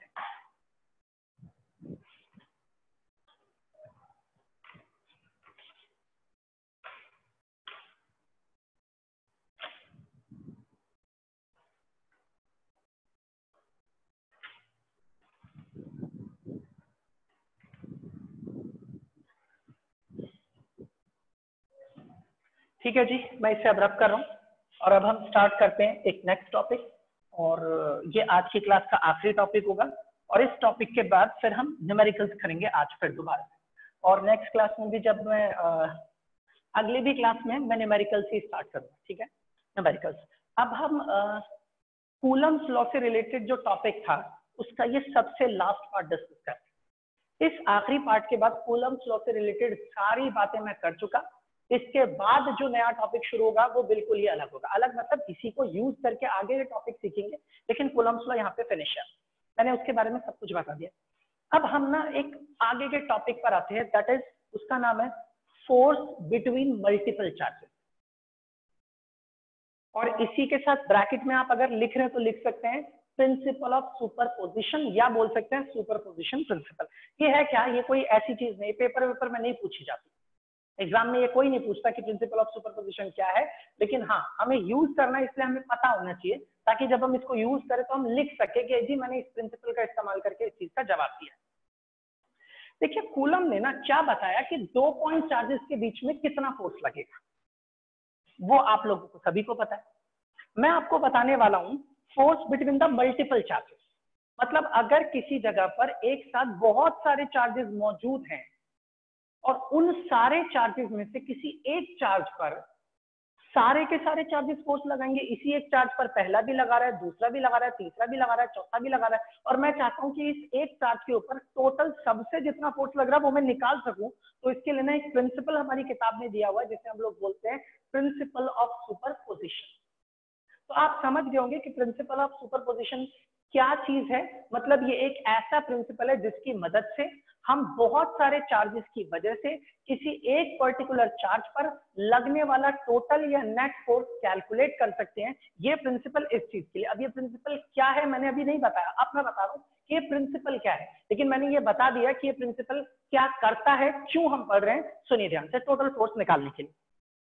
ठीक है जी, मैं इसे अब रब कर रहा हूँ और अब हम स्टार्ट करते हैं एक नेक्स्ट टॉपिक। और ये आज की क्लास का आखिरी टॉपिक होगा और इस टॉपिक के बाद फिर हम न्यूमेरिकल्स करेंगे आज फिर दोबारा से। और नेक्स्ट क्लास में भी जब मैं अगली भी क्लास में मैं न्यूमेरिकल्स ही स्टार्ट करूंगा। ठीक है, न्यूमेरिकल्स। अब हम कूलम्स लॉ से रिलेटेड जो टॉपिक था उसका ये सबसे लास्ट पार्ट डिस्कस करते हैं। इस आखिरी पार्ट के बाद कूलम्स लॉ से रिलेटेड सारी बातें मैं कर चुका। इसके बाद जो नया टॉपिक शुरू होगा वो बिल्कुल ही अलग होगा। अलग मतलब इसी को यूज करके आगे ये टॉपिक सीखेंगे, लेकिन कूलम्स लॉ यहाँ पे फिनिश है। मैंने उसके बारे में सब कुछ बता दिया। अब हम ना एक आगे के टॉपिक पर आते हैं, दैट इज उसका नाम है फोर्स बिटवीन मल्टीपल चार्जेस। और इसी के साथ ब्रैकेट में आप अगर लिख रहे हैं तो लिख सकते हैं प्रिंसिपल ऑफ सुपरपोजिशन, या बोल सकते हैं सुपरपोजिशन प्रिंसिपल। ये है क्या? ये कोई ऐसी चीज नहीं, पेपर में नहीं पूछी जाती, एग्जाम में ये कोई नहीं पूछता कि प्रिंसिपल ऑफ सुपरपोजिशन क्या है। लेकिन हाँ, हमें यूज करना है, इसलिए हमें पता होना चाहिए ताकि जब हम इसको यूज करें तो हम लिख सके कि जी मैंने इस प्रिंसिपल का इस्तेमाल करके इस चीज का जवाब दिया। देखिए, कूलम ने ना क्या बताया कि 2 पॉइंट चार्जेस के बीच में कितना फोर्स लगेगा, वो आप लोगों को सभी को पता है। मैं आपको बताने वाला हूं force between the multiple charges. मतलब अगर किसी जगह पर एक साथ बहुत सारे चार्जेस मौजूद हैं और उन सारे चार्जेस में से किसी एक चार्ज पर सारे के सारे चार्जेस फोर्स लगाएंगे। इसी एक चार्ज पर पहला भी लगा रहा है, दूसरा भी लगा रहा है, तीसरा भी लगा रहा है, चौथा भी लगा रहा है, और मैं चाहता हूं कि इस एक चार्ज के ऊपर टोटल सबसे जितना फोर्स लग रहा है वो मैं निकाल सकूं। तो इसके लिए ना एक प्रिंसिपल हमारी किताब में दिया हुआ है जिसे हम लोग बोलते हैं प्रिंसिपल ऑफ सुपरपोजिशन। तो आप समझ गए होंगे कि प्रिंसिपल ऑफ सुपरपोजिशन क्या चीज है। मतलब ये एक ऐसा प्रिंसिपल है जिसकी मदद से हम बहुत सारे चार्जेस की वजह से किसी एक पर्टिकुलर चार्ज पर लगने वाला टोटल या नेट फोर्स कैलकुलेट कर सकते हैं। ये प्रिंसिपल इस चीज के लिए। अब ये प्रिंसिपल क्या है मैंने अभी नहीं बताया, अब मैं बता रहा हूँ कि ये प्रिंसिपल क्या है, लेकिन मैंने ये बता दिया कि ये प्रिंसिपल क्या करता है, क्यों हम पढ़ रहे हैं। सुनिए ध्यान से, टोटल फोर्स निकालने के लिए।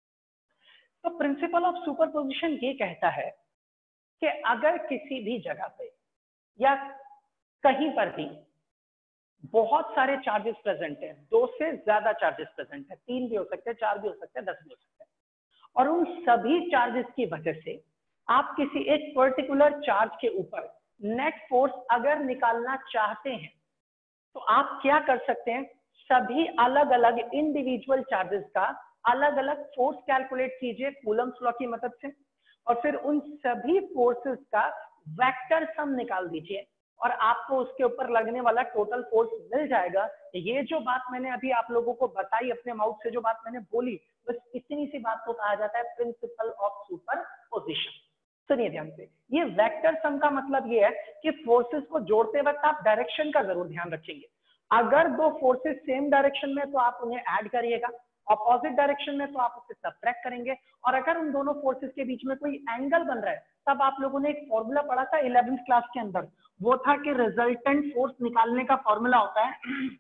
तो प्रिंसिपल ऑफ सुपरपोजिशन ये कहता है कि अगर किसी भी जगह पे या कहीं पर भी बहुत सारे चार्जेस प्रेजेंट हैं, 2 से ज्यादा चार्जेस प्रेजेंट है, 3 भी हो सकते हैं, 4 भी हो सकते हैं, 10 भी हो सकते हैं, और उन सभी चार्जेस की वजह से आप किसी एक पर्टिकुलर चार्ज के ऊपर नेट फोर्स अगर निकालना चाहते हैं तो आप क्या कर सकते हैं, सभी अलग अलग इंडिविजुअल चार्जेस का अलग अलग फोर्स कैलकुलेट कीजिए कूलम्स लॉ की मदद से, और फिर उन सभी फोर्सेस का वेक्टर सम निकाल दीजिए और आपको उसके ऊपर लगने वाला टोटल फोर्स मिल जाएगा। ये जो बात मैंने अभी आप लोगों को बताई, अपने माउथ से जो बात मैंने बोली, बस इतनी सी बात को कहा जाता है प्रिंसिपल ऑफ सुपरपोजिशन। सुनिए ध्यान से, ये वेक्टर सम का मतलब ये है कि फोर्सेस को जोड़ते वक्त आप डायरेक्शन का जरूर ध्यान रखेंगे। अगर 2 फोर्सेस सेम डायरेक्शन में तो आप उन्हें ऐड करिएगा, अपोजिट डायरेक्शन में तो आप उसे सब्ट्रैक्ट करेंगे, और अगर उन दोनों फोर्सेस के बीच में कोई एंगल बन रहा है तब आप लोगों ने एक फॉर्मूला पढ़ा था 11th क्लास के अंदर, वो था कि रिजल्टेंट फोर्स निकालने का फॉर्मूला होता है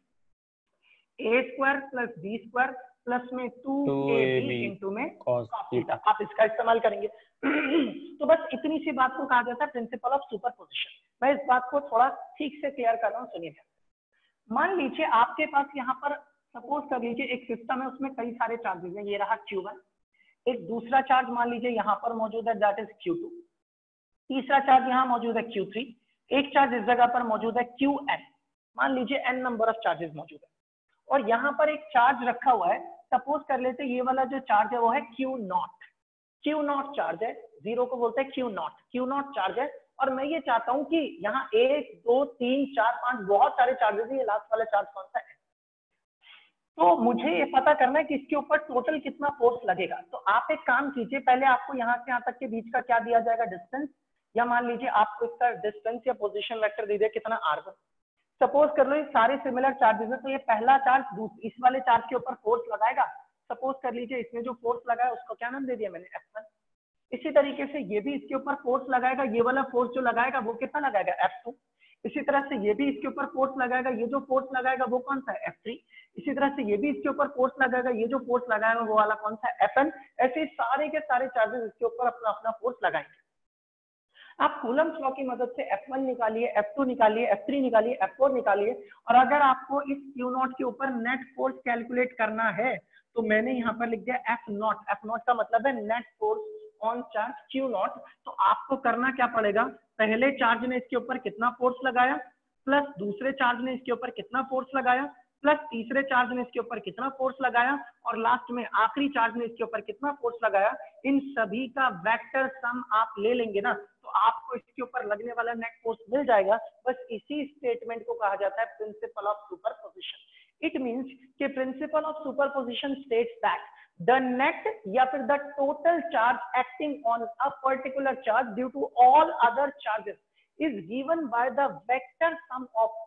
a² + b² प्लस में 2ab इंटू में cos थीटा। आप इसका इस्तेमाल करेंगे। तो बस इतनी सी बात को कहा जाता है प्रिंसिपल ऑफ सुपरपोजिशन। मैं इस बात को थोड़ा ठीक से क्लियर कर रहा हूँ, सुनिए। मान लीजिए आपके पास यहाँ पर सपोज कर लीजिए एक सिस्टम है, उसमें कई सारे चार्जेस हैं, ये रहा Q1, एक दूसरा चार्ज मान लीजिए यहाँ पर मौजूद है, दैट इज Q2, तीसरा चार्ज यहाँ मौजूद है Q3, एक चार्ज इस जगह पर मौजूद है Qn। मान लीजिए n नंबर ऑफ चार्जेस मौजूद है, और यहाँ पर एक चार्ज रखा हुआ है, सपोज कर लेते ये वाला जो चार्ज है वो है Q0। Q0 चार्ज है, 0 को बोलते हैं Q0 चार्ज है, और मैं ये चाहता हूं कि यहाँ 1 2 3 4 5 बहुत सारे चार्जेस है, ये लास्ट वाला चार्ज कौन सा है। तो मुझे ये पता करना है कि इसके ऊपर टोटल कितना फोर्स लगेगा। तो आप एक काम कीजिए, पहले आपको यहाँ से यहाँ तक के बीच का क्या दिया जाएगा, डिस्टेंस, या मान लीजिए आपको इसका डिस्टेंस या पोजीशन वेक्टर दे दिया कितना, r1। सपोज कर लो ये सारे सिमिलर चार्जेस है, तो ये पहला चार्ज इस वाले चार्ज के ऊपर फोर्स लगाएगा। सपोज कर लीजिए इसमें जो फोर्स लगा है उसको क्या नाम दे दिया मैंने, F1। इसी तरीके से ये भी इसके ऊपर फोर्स लगाएगा, ये वाला फोर्स जो लगाएगा वो कितना लगाएगा, F2। इसी तरह से ये भी इसके ऊपर फोर्स लगाएगा, ये जो फोर्स लगाएगा वो कौन सा है, F3। इसी तरह से ये भी इसके ऊपर फोर्स लगाएगा, ये जो फोर्स लगाएगा वो वाला कौन सा है, Fn। ऐसे सारे के सारे चार्जेस इसके ऊपर अपना अपना फोर्स लगाएंगे। आप कूलम्स लॉ की मदद से F1 निकालिए, F2 निकालिए, F3 निकालिए, F4 निकालिए, और अगर आपको इस Q0 के ऊपर नेट फोर्स कैलकुलेट करना है तो मैंने यहाँ पर लिख दिया एफ नॉट। एफ नॉट का मतलब है net force on charge Q naught. तो आपको करना क्या पड़ेगा, पहले चार्ज ने इसके ऊपर कितना फोर्स लगाया, प्लस दूसरे चार्ज ने इसके ऊपर कितना फोर्स लगाया, प्लस तीसरे चार्ज ने इसके ऊपर कितना फोर्स लगाया, और लास्ट में आखिरी चार्ज ने इसके ऊपर कितना फोर्स लगाया, इन सभी का वेक्टर सम आप ले लेंगे ना, तो आपको इसके ऊपर लगने वाला नेट फोर्स मिल जाएगा। बस इसी स्टेटमेंट को कहा जाता है principle of superposition. It means कि principle of superposition states that the net या फिर the total charge acting on a particular charge due to all other charges is given by the vector sum of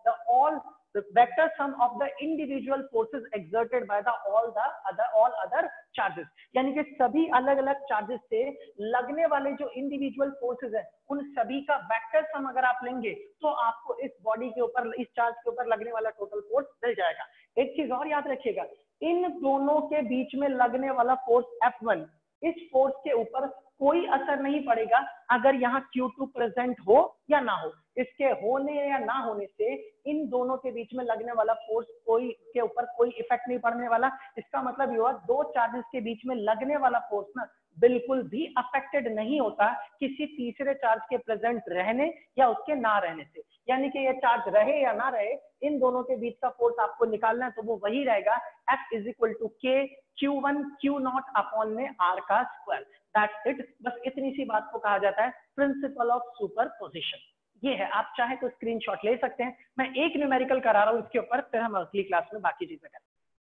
the individual forces exerted by all other charges। यानी कि सभी अलग अलग चार्जेस से लगने वाले जो इंडिविजुअल फोर्सेस हैं उन सभी का वेक्टर सम अगर आप लेंगे तो आपको इस बॉडी के ऊपर, इस चार्ज के ऊपर लगने वाला टोटल फोर्स मिल जाएगा। एक चीज और याद रखिएगा, इन दोनों के बीच में लगने वाला फोर्स F1, इस फोर्स के ऊपर कोई असर नहीं पड़ेगा अगर यहाँ Q2 प्रेजेंट हो या ना हो। इसके होने या ना होने से इन दोनों के बीच में लगने वाला फोर्स के ऊपर कोई इफेक्ट नहीं पड़ने वाला। इसका मतलब ये हुआ दो चार्जेस के बीच में लगने वाला फोर्स ना बिल्कुल भी अफेक्टेड नहीं होता किसी तीसरे चार्ज के प्रेजेंट रहने या उसके ना रहने से। यानी कि ये चार्ज रहे या ना रहे, इन दोनों के बीच का फोर्स आपको निकालना है तो वो वही रहेगा F is equal to K Q1 Q0 upon में R का स्क्वायर। That's it. बस इतनी सी बात को कहा जाता है प्रिंसिपल ऑफ सुपरपोजिशन। ये है, आप चाहे तो स्क्रीनशॉट ले सकते हैं। मैं एक न्यूमेरिकल करा रहा हूँ इसके ऊपर, फिर हम अगली क्लास में बाकी चीजें करें।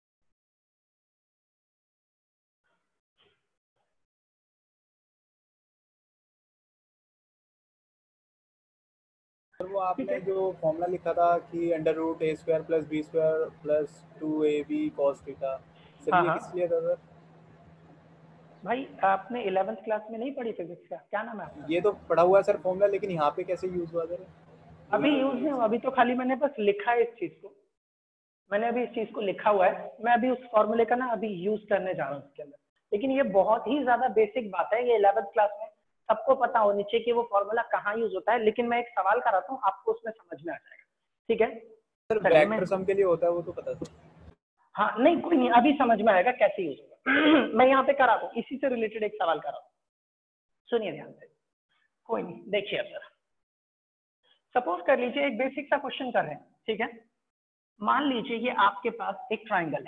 वो आपने जो फॉर्मूला लिखा था कि under root A square plus B square plus 2ab cos थीटा, सर ये किस लिए था सर? भाई आपने 11th क्लास में नहीं पढ़ी फिजिक्स का? क्या नाम है आपका? ये तो पढ़ा हुआ है सर फॉर्मूला, लेकिन यहाँ पे कैसे यूज हुआ सर? अभी यूज नहीं हुआ, अभी तो खाली मैंने बस लिखा है इस चीज को, मैंने अभी इस चीज को लिखा हुआ है। मैं अभी उस फॉर्मूले का ना अभी यूज करने जा रहा हूँ इसके अंदर, लेकिन ये बहुत ही ज्यादा बेसिक बात है। ये 11th क्लास में सबको पता हो नीचे कि वो फॉर्मूला कहाँ यूज होता है, लेकिन मैं एक सवाल कराता हूँ, आपको उसमें समझ में आ जाएगा। ठीक है सर, वेक्टर सम के लिए होता है वो तो पता है। हाँ नहीं कोई नहीं, अभी समझ में आएगा कैसे यूज होगा। मैं यहाँ पे करा हूँ, इसी से रिलेटेड एक सवाल करा हूँ, सुनिए ध्यान से। कोई नहीं, देखिए अब सर, सपोज कर लीजिए एक बेसिक सा क्वेश्चन कर रहे हैं। ठीक है, मान लीजिए ये आपके पास एक ट्राइंगल है,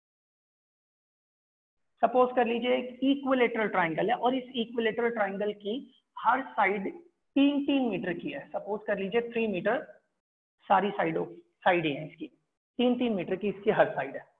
सपोज कर लीजिए एक इक्विलेटरल ट्राइंगल है, और इस इक्विलेटरल ट्राइंगल की हर साइड 3-3 मीटर की है। सपोज कर लीजिए 3 मीटर सारी साइडें है इसकी, 3-3 मीटर की इसकी हर साइड है।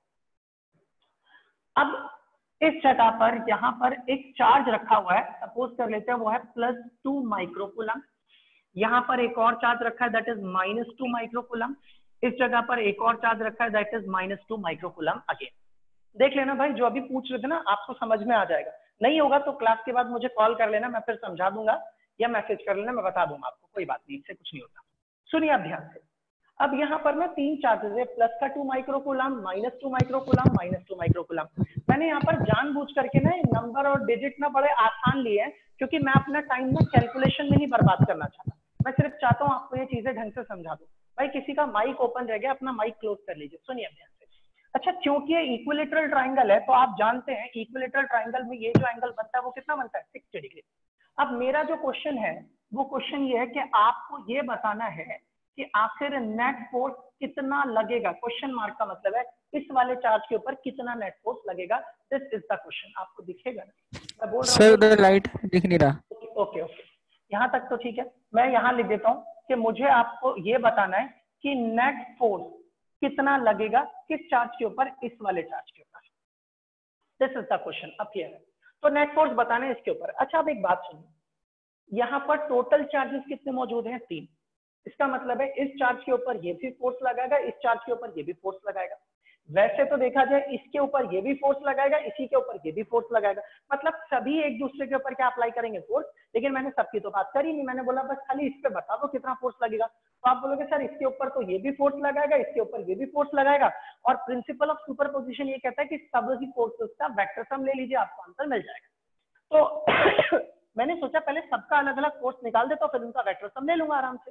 अब इस जगह पर यहाँ पर एक चार्ज रखा हुआ है, सपोज कर लेते हैं वो है +2 माइक्रोकूलम। यहाँ पर एक और चार्ज रखा है दैट इज -2 माइक्रोकूलम। इस जगह पर एक और चार्ज रखा है दैट इज -2 माइक्रोकूलम अगेन। देख लेना भाई, जो अभी पूछ रहे थे ना आपको समझ में आ जाएगा। नहीं होगा तो क्लास के बाद मुझे कॉल कर लेना, मैं फिर समझा दूंगा, या मैसेज कर लेना, मैं बता दूंगा आपको, कोई बात नहीं, इससे कुछ नहीं होता। सुनिए आप ध्यान से। अब यहाँ पर ना 3 चार्जेस है, प्लस का 2 माइक्रोकूलम, -2 माइक्रोकूलम, -2 माइक्रोकूलम। मैंने यहाँ पर जानबूझ करके ना नंबर और डिजिट ना बड़े आसान लिए हैं, क्योंकि मैं अपना टाइम ना कैलकुलेशन में ही बर्बाद करना चाहता। मैं सिर्फ चाहता हूँ आपको ये चीजें ढंग से समझा दूं। भाई किसी का माइक ओपन रह गया, अपना माइक क्लोज कर लीजिए, सुनिए ध्यान से। अच्छा, क्योंकि ये इक्विलेटरल ट्राइंगल है तो आप जानते हैं इक्विलेटरल ट्राइंगल में ये जो एंगल बनता है वो कितना बनता है, 60 डिग्री। अब मेरा जो क्वेश्चन है वो क्वेश्चन ये है कि आपको ये बताना है कि आखिर नेट फोर्स कितना लगेगा। क्वेश्चन मार्क का मतलब है इस वाले चार्ज के ऊपर कितना नेट फोर्स लगेगा। This is the question. आपको दिखेगा ना, मैं बोल रहा हूँ सर उधर लाइट दिख नहीं रहा। ओके ओके, यहाँ तक तो ठीक है। मैं यहाँ लिख देता हूँ कि मुझे आपको ये बताना है कि नेट फोर्स कितना लगेगा किस चार्ज के ऊपर, इस वाले चार्ज के ऊपर। This is the question. अब क्लियर है? तो नेट फोर्स बताना है इसके ऊपर। अच्छा अब एक बात सुनिए, यहाँ पर टोटल चार्जेस कितने मौजूद हैं, 3। इसका मतलब है इस चार्ज के ऊपर ये भी फोर्स लगाएगा, इस चार्ज के ऊपर ये भी फोर्स लगाएगा। वैसे तो देखा जाए इसके ऊपर ये भी फोर्स लगाएगा, इसी के ऊपर ये भी फोर्स लगाएगा, मतलब सभी एक दूसरे के ऊपर क्या अप्लाई करेंगे, फोर्स। लेकिन मैंने सबकी तो बात करी नहीं, मैंने बोला बस खाली इस पे बता दो कितना फोर्स लगेगा। तो आप बोलोगे सर इसके ऊपर तो ये भी फोर्स लगाएगा, इसके ऊपर ये भी फोर्स लगाएगा, और प्रिंसिपल ऑफ सुपरपोजिशन ये कहता है कि सभी फोर्सेस का वेक्टर सम ले लीजिए, आपको आंसर मिल जाएगा। तो मैंने सोचा पहले सबका अलग अलग फोर्स निकाल दे तो फिर उनका वेक्टर सम ले लूंगा आराम से।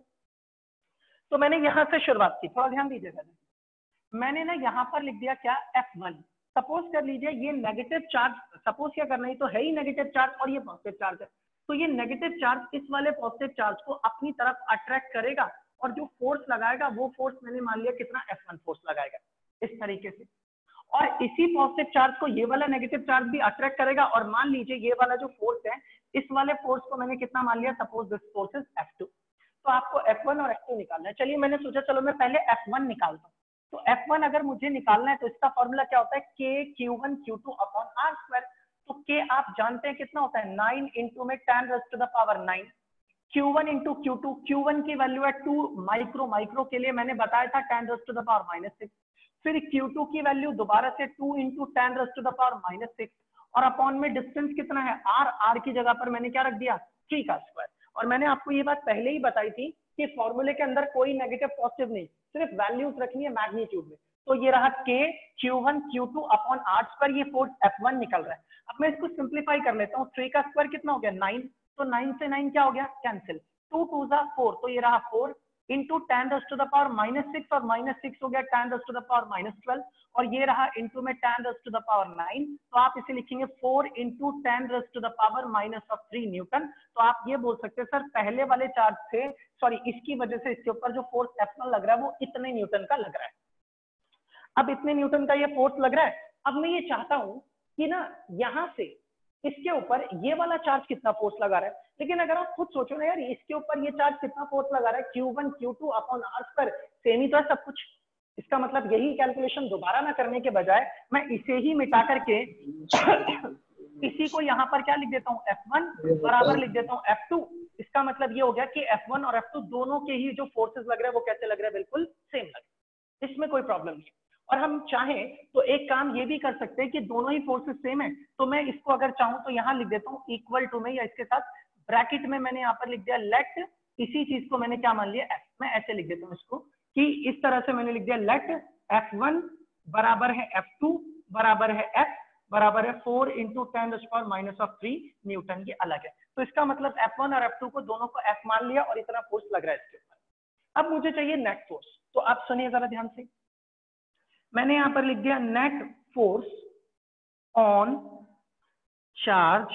तो मैंने यहां से शुरुआत की, थोड़ा ध्यान दीजिएगा। मैंने ना यहाँ पर लिख दिया क्या, F1। सपोज कर लीजिए ये नेगेटिव चार्ज, सपोज क्या करना है, तो है ही नेगेटिव चार्ज और ये पॉजिटिव चार्ज है, तो ये नेगेटिव चार्ज इस वाले पॉजिटिव चार्ज को अपनी तरफ अट्रैक्ट करेगा और जो फोर्स लगाएगा वो फोर्स मैंने मान लिया कितना F1 फोर्स लगाएगा इस तरीके से, और इसी पॉजिटिव चार्ज को ये वाला नेगेटिव चार्ज भी अट्रैक्ट करेगा, और मान लीजिए ये वाला जो फोर्स है इस वाले फोर्स को मैंने कितना मान लिया, suppose this force is F2, तो आपको F1 और F2 निकालना है। चलिए मैंने सोचा चलो मैं पहले F1 निकालता हूँ, तो F1 अगर मुझे निकालना है तो इसका फॉर्मूला क्या होता है, K Q1 Q2 upon R square, तो K आप जानते हैं कितना होता है 9 इंटू में 10 raise to the power 9, Q1 into Q2, Q1 की वैल्यू है 2 माइक्रो, माइक्रो के लिए मैंने बताया था 10 रेज़ टू द पावर -6, फिर Q2 की वैल्यू दोबारा से 2 into 10 raise to the power -6, और अपॉन में डिस्टेंस कितना है R की जगह पर मैंने क्या रख दिया 3 का स्क्वायर, और मैंने आपको ये बात पहले ही बताई थी कि फॉर्मूले के अंदर कोई नेगेटिव पॉजिटिव नहीं, सिर्फ वैल्यूज रखनी है मैग्नीट्यूड में, तो ये रहा K Q1 Q2 upon R square, ये फोर्स F1 निकल रहा है। अब मैं इसको सिंप्लीफाई कर लेता हूँ, 3 का स्क्वायर कितना हो गया 9, तो 9 से 9 क्या हो गया कैंसिल, 2 2 4, तो ये रहा 4 into 10 raise to the power -6, और -6 हो गया 10 रेज़ टू द पावर -12, और ये रहा इंटू में 10 रेज़ टू द पावर 9, तो आप इसे लिखेंगे 4 into 10 raise to the power -3 newton. तो आप ये बोल सकते हैं सर पहले वाले चार्ज से, सॉरी इसकी वजह से इसके ऊपर जो फोर्स F1 लग रहा है वो इतने न्यूटन का लग रहा है। अब इतने न्यूटन का ये फोर्स लग रहा है, अब मैं ये चाहता हूं कि ना यहां से इसके ऊपर ये वाला चार्ज कितना फोर्स लगा रहा है, लेकिन अगर आप खुद सोचो ना यार इसके ऊपर ये चार्ज कितना फोर्स लगा रहा है, Q1 Q2 upon R square, same ही तो है सब कुछ। इसका मतलब यही कैलकुलेशन दोबारा ना करने के बजाय मैं इसे ही मिटा करके इसी को यहाँ पर क्या लिख देता हूँ F1 बराबर लिख देता हूँ F2। इसका मतलब ये हो गया कि F1 और F2 दोनों के ही जो फोर्सेस लग रहे हैं वो कैसे लग रहे हैं, बिल्कुल सेम लग रहे हैं, इसमें कोई प्रॉब्लम नहीं। और हम चाहें तो एक काम ये भी कर सकते हैं कि दोनों ही फोर्सेस सेम है, तो मैं इसको अगर चाहूं तो यहाँ लिख देता हूँ इक्वल टू में, या इसके साथ ब्रैकेट में मैंने यहाँ पर लिख दिया लेट, इसी चीज को मैंने क्या मान लिया F, मैं ऐसे लिख देता हूँ इसको कि इस तरह से मैंने लिख दिया लेट F1 बराबर है F2 बराबर है F बराबर है 4 इंटू 10⁻³ न्यूटन, ये अलग है। तो इसका मतलब F1 और F2 को दोनों को F मान लिया और इतना फोर्स लग रहा है इसके ऊपर। अब मुझे चाहिए नेट फोर्स, तो आप सुनिए जरा ध्यान से, मैंने यहां पर लिख दिया net force on charge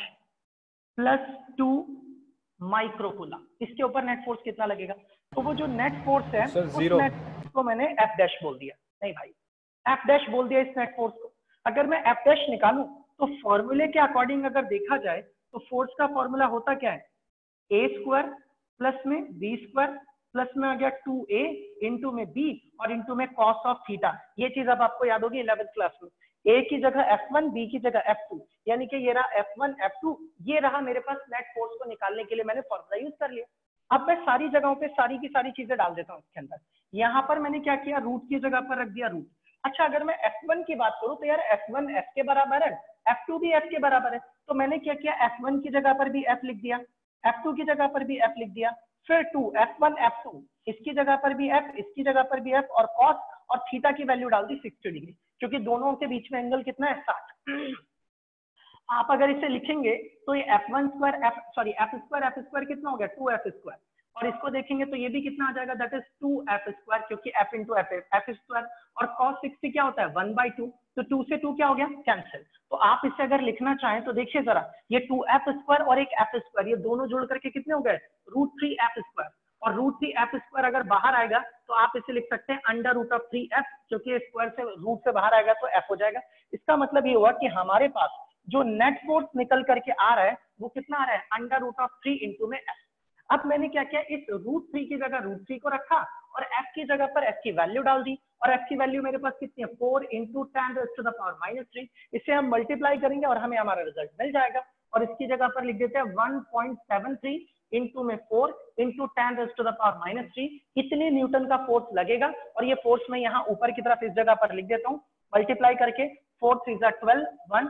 +2 microcoulomb, इसके ऊपर नेट फोर्स कितना लगेगा, तो वो जो नेट फोर्स है उस नेट को मैंने F डैश बोल दिया, नहीं भाई F डैश बोल दिया इस नेट फोर्स को। अगर मैं F डैश निकालूं तो फॉर्मूले के अकॉर्डिंग अगर देखा जाए तो फोर्स का फॉर्मूला होता क्या है, A स्क्वायर प्लस में B स्क्वायर प्लस में आ गया 2A इंटू में B और इंटू में कॉस ऑफ थीटा। ये चीज अब आपको याद होगी 11th क्लास में, A की जगह F1 B की जगह F2, यानी कि ये रहा F1 F2, ये रहा मेरे पास नेट फोर्स को निकालने के लिए मैंने फॉर्मूला यूज कर लिया। अब मैं सारी जगहों पे सारी की सारी चीजें डाल देता हूँ इसके अंदर। यहाँ पर मैंने क्या किया, रूट की जगह पर रख दिया रूट। अच्छा अगर मैं F1 की बात करूं तो यार F1 F के बराबर है, F2 भी F के बराबर है, तो मैंने क्या किया F1 की जगह पर भी F लिख दिया, F2 की जगह पर भी F लिख दिया, फिर 2 F1 F2 इसकी जगह पर भी F इसकी जगह पर भी F, और कॉस और थीटा की वैल्यू डाल दी 60 डिग्री, क्योंकि दोनों के बीच में एंगल कितना है 60। आप अगर इसे लिखेंगे तो ये F1 स्क्वायर F स्क्वायर कितना हो गया 2F स्क्वायर, और इसको देखेंगे तो ये भी कितना आ जाएगा, दैट इज 2F स्क्वायर, क्योंकि F इंटू F स्क्वायर, और cos 60 क्या होता है 1/2, तो 2 से 2 क्या हो गया कैंसिल। तो आप इसे अगर लिखना चाहें तो देखिए जरा, ये 2F स्क्वायर और एक F स्क्वायर ये दोनों जोड़ करके कितने हो गए √3F स्क्वायर, और √3F स्क्वायर अगर बाहर आएगा तो आप इसे लिख सकते हैं √3F, क्योंकि स्क्वायर से रूट से बाहर आएगा तो F हो जाएगा। इसका मतलब ये हुआ कि हमारे पास जो नेट फोर्स निकल करके आ रहा है वो कितना आ रहा है √3 इंटू में F। अब मैंने क्या किया, इस √3 की जगह √3 को रखा और F की जगह पर F की वैल्यू डाल दी, और F की वैल्यू मेरे पास कितनी है 4 इंटू 10⁻³ इसे हम मल्टीप्लाई करेंगे और हमें हमारा रिजल्ट मिल जाएगा, और इसकी जगह पर लिख देते हैं 1.73 इंटू में 4 इंटू 10⁻³ इतने न्यूटन का फोर्स लगेगा। और ये फोर्स मैं यहाँ ऊपर की तरफ इस जगह पर लिख देता हूँ मल्टीप्लाई करके, 4 3 12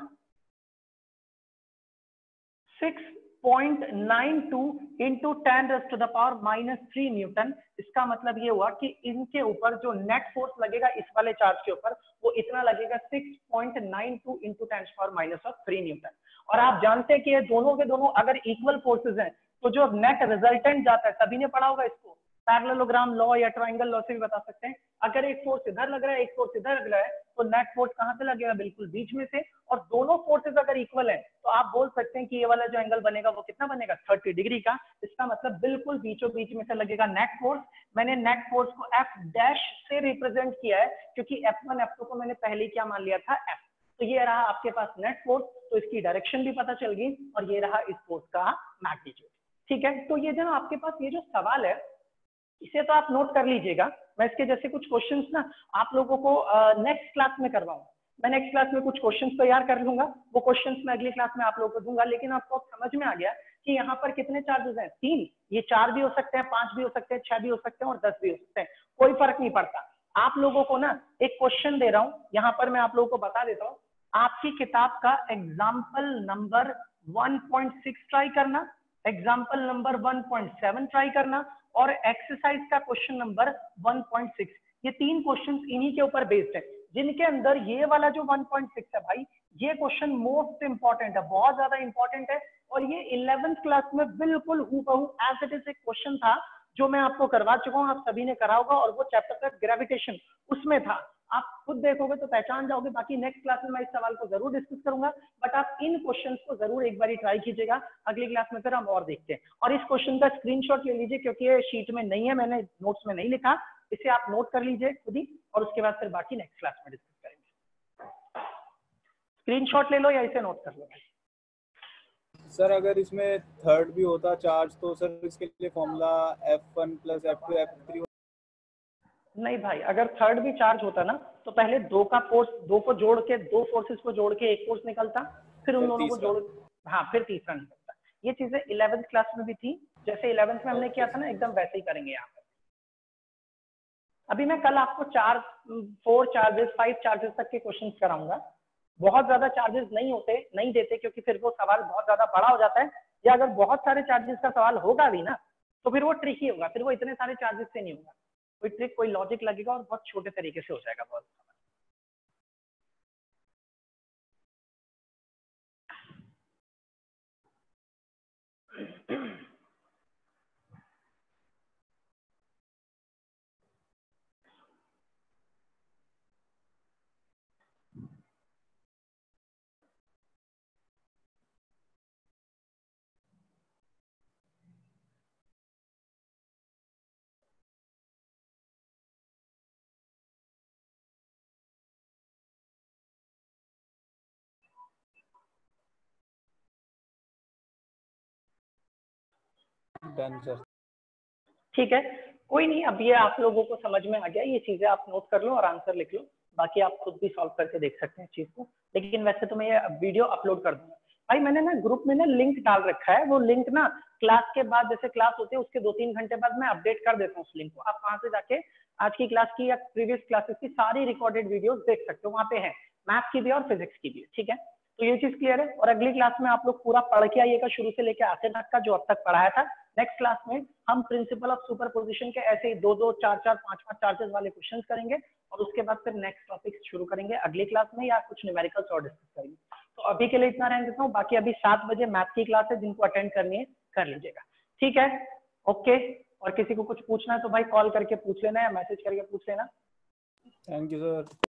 6.92 इंटू 10⁻³ न्यूटन। इसका मतलब ये हुआ कि इनके ऊपर जो नेट फोर्स लगेगा इस वाले चार्ज के ऊपर वो इतना लगेगा 6.92 इंटू 10⁻³ न्यूटन। और आप जानते हैं कि ये दोनों के दोनों अगर इक्वल फोर्सेस हैं तो जो नेट रिजल्टेंट जाता है, सभी ने पढ़ा होगा इसको, पैरेललोग्राम लॉ या ट्राइंगल लॉ से भी बता सकते हैं। अगर एक फोर्स इधर लग रहा है, एक फोर्स इधर लग रहा है, तो नेट फोर्स कहां से लगेगा? बिल्कुल बीच में से। और दोनों फोर्सेस अगर इक्वल है तो आप बोल सकते हैं कि ये वाला जो एंगल बनेगा वो कितना बनेगा? 30 डिग्री का। इसका मतलब बिल्कुल बीचों बीच में से लगेगा नेट फोर्स। मैंने नेट फोर्स को एफ डैश से रिप्रेजेंट किया है क्योंकि F1 F2 को मैंने पहले क्या मान लिया था? F। तो ये रहा आपके पास नेट फोर्स, तो इसकी डायरेक्शन भी पता चल गई, और ये रहा इस फोर्स का मैग्नीट्यूड। ठीक है, तो ये जो आपके पास ये जो सवाल है इसे तो आप नोट कर लीजिएगा। मैं इसके जैसे कुछ क्वेश्चंस ना आप लोगों को नेक्स्ट क्लास में करवाऊंगा। मैं नेक्स्ट क्लास में कुछ क्वेश्चंस तैयार कर लूंगा, वो क्वेश्चंस मैं अगली क्लास में आप लोगों को दूंगा। लेकिन आपको समझ में आ गया कि यहाँ पर कितने चार्जेस हैं? 3। ये 4 भी हो सकते हैं, 5 भी हो सकते हैं, 6 भी हो सकते हैं और 10 भी हो सकते हैं, कोई फर्क नहीं पड़ता। आप लोगों को ना एक क्वेश्चन दे रहा हूँ, यहाँ पर मैं आप लोगों को बता देता हूँ। आपकी किताब का एग्जाम्पल नंबर 1.6 ट्राई करना, एग्जाम्पल नंबर 1.7 ट्राई करना, और एक्सरसाइज का क्वेश्चन नंबर 1.6। ये 3 क्वेश्चन इन्हीं के ऊपर बेस्ड है, जिनके अंदर ये वाला जो 1.6 है भाई, ये क्वेश्चन मोस्ट इंपॉर्टेंट है, बहुत ज्यादा इंपॉर्टेंट है। और ये 11th क्लास में बिल्कुल हूबहू एज इट इज एक क्वेश्चन था जो मैं आपको करवा चुका हूँ, आप सभी ने करा होगा, और वो चैप्टर का ग्रेविटेशन उसमें था। आप खुद देखोगे तो पहचान जाओगे। बाकी नेक्स्ट क्लास में मैं इस सवाल को जरूर डिस्कस करूंगा, बट आप इन क्वेश्चंस को जरूर एक बार ट्राई कीजिएगा। अगली क्लास में फिर हम और देखते हैं। और इस क्वेश्चन का स्क्रीनशॉट ले लीजिए क्योंकि ये शीट में नहीं है, मैंने नोट्स में नहीं लिखा, इसे आप नोट कर लीजिए खुद ही, और उसके बाद फिर बाकी नेक्स्ट क्लास में डिस्कस करेंगे। स्क्रीनशॉट ले लो या इसे नोट कर लो। सर अगर इसमें थर्ड भी होता चार्ज तो सर इसके लिए फॉर्मूला F1 + F2 F3 नहीं भाई, अगर थर्ड भी चार्ज होता ना तो पहले दो को जोड़ के, दो फोर्सेस को जोड़ के एक फोर्स निकलता, फिर उन दोनों को जोड़, हाँ फिर तीसरा निकलता। ये चीजें 11th क्लास में भी थी, जैसे 11th में हमने किया था ना, एकदम वैसे ही करेंगे यहाँ पर। अभी मैं कल आपको 4 चार्जेस 5 चार्जेस तक के क्वेश्चन कराऊंगा। बहुत ज्यादा चार्जेस नहीं देते क्योंकि फिर वो सवाल बहुत ज्यादा बड़ा हो जाता है, या अगर बहुत सारे चार्जेस का सवाल होगा भी ना तो फिर वो ट्रिकी होगा, फिर वो इतने सारे चार्जेस से नहीं होगा, कोई ट्रिक कोई लॉजिक लगेगा और बहुत छोटे तरीके से हो जाएगा बहुत। Done sir. ठीक है, कोई नहीं, अब ये आप लोगों को समझ में आ गया, ये चीजें आप नोट कर लो और आंसर लिख लो, बाकी आप खुद भी सॉल्व करके देख सकते हैं चीज को। लेकिन वैसे तो मैं ये वीडियो अपलोड कर दूंगा भाई। मैंने ना ग्रुप में ना लिंक डाल रखा है, वो लिंक ना क्लास के बाद, जैसे क्लास होती है उसके 2-3 घंटे बाद मैं अपडेट कर देता हूँ उस लिंक को। आप वहां से जाके आज की क्लास की या प्रीवियस क्लासेस की सारी रिकॉर्डेड वीडियोस देख सकते हो, वहां पे है, मैथ की भी और फिजिक्स की भी। ठीक है, तो ये चीज क्लियर है। और अगली क्लास में आप लोग पूरा पढ़ के आइएगा शुरू से लेकर आखिर तक का जो अब तक पढ़ाया था। नेक्स्ट क्लास में हम प्रिंसिपल ऑफ सुपरपोजिशन के ऐसे ही 2-2, 4-4, 5-5 चार्जेस वाले क्वेश्चंस करेंगे, और उसके बाद फिर नेक्स्ट टॉपिक शुरू करेंगे अगली क्लास में, या कुछ न्यूमेरिकल्स और डिस्कस करेंगे। तो अभी के लिए इतना रहने देता हूँ, बाकी अभी 7 बजे मैथ की क्लास है, जिनको अटेंड करनी है कर लीजिएगा। ठीक है, ओके। और किसी को कुछ पूछना है तो भाई कॉल करके पूछ लेना या मैसेज करके पूछ लेना। Thank you sir.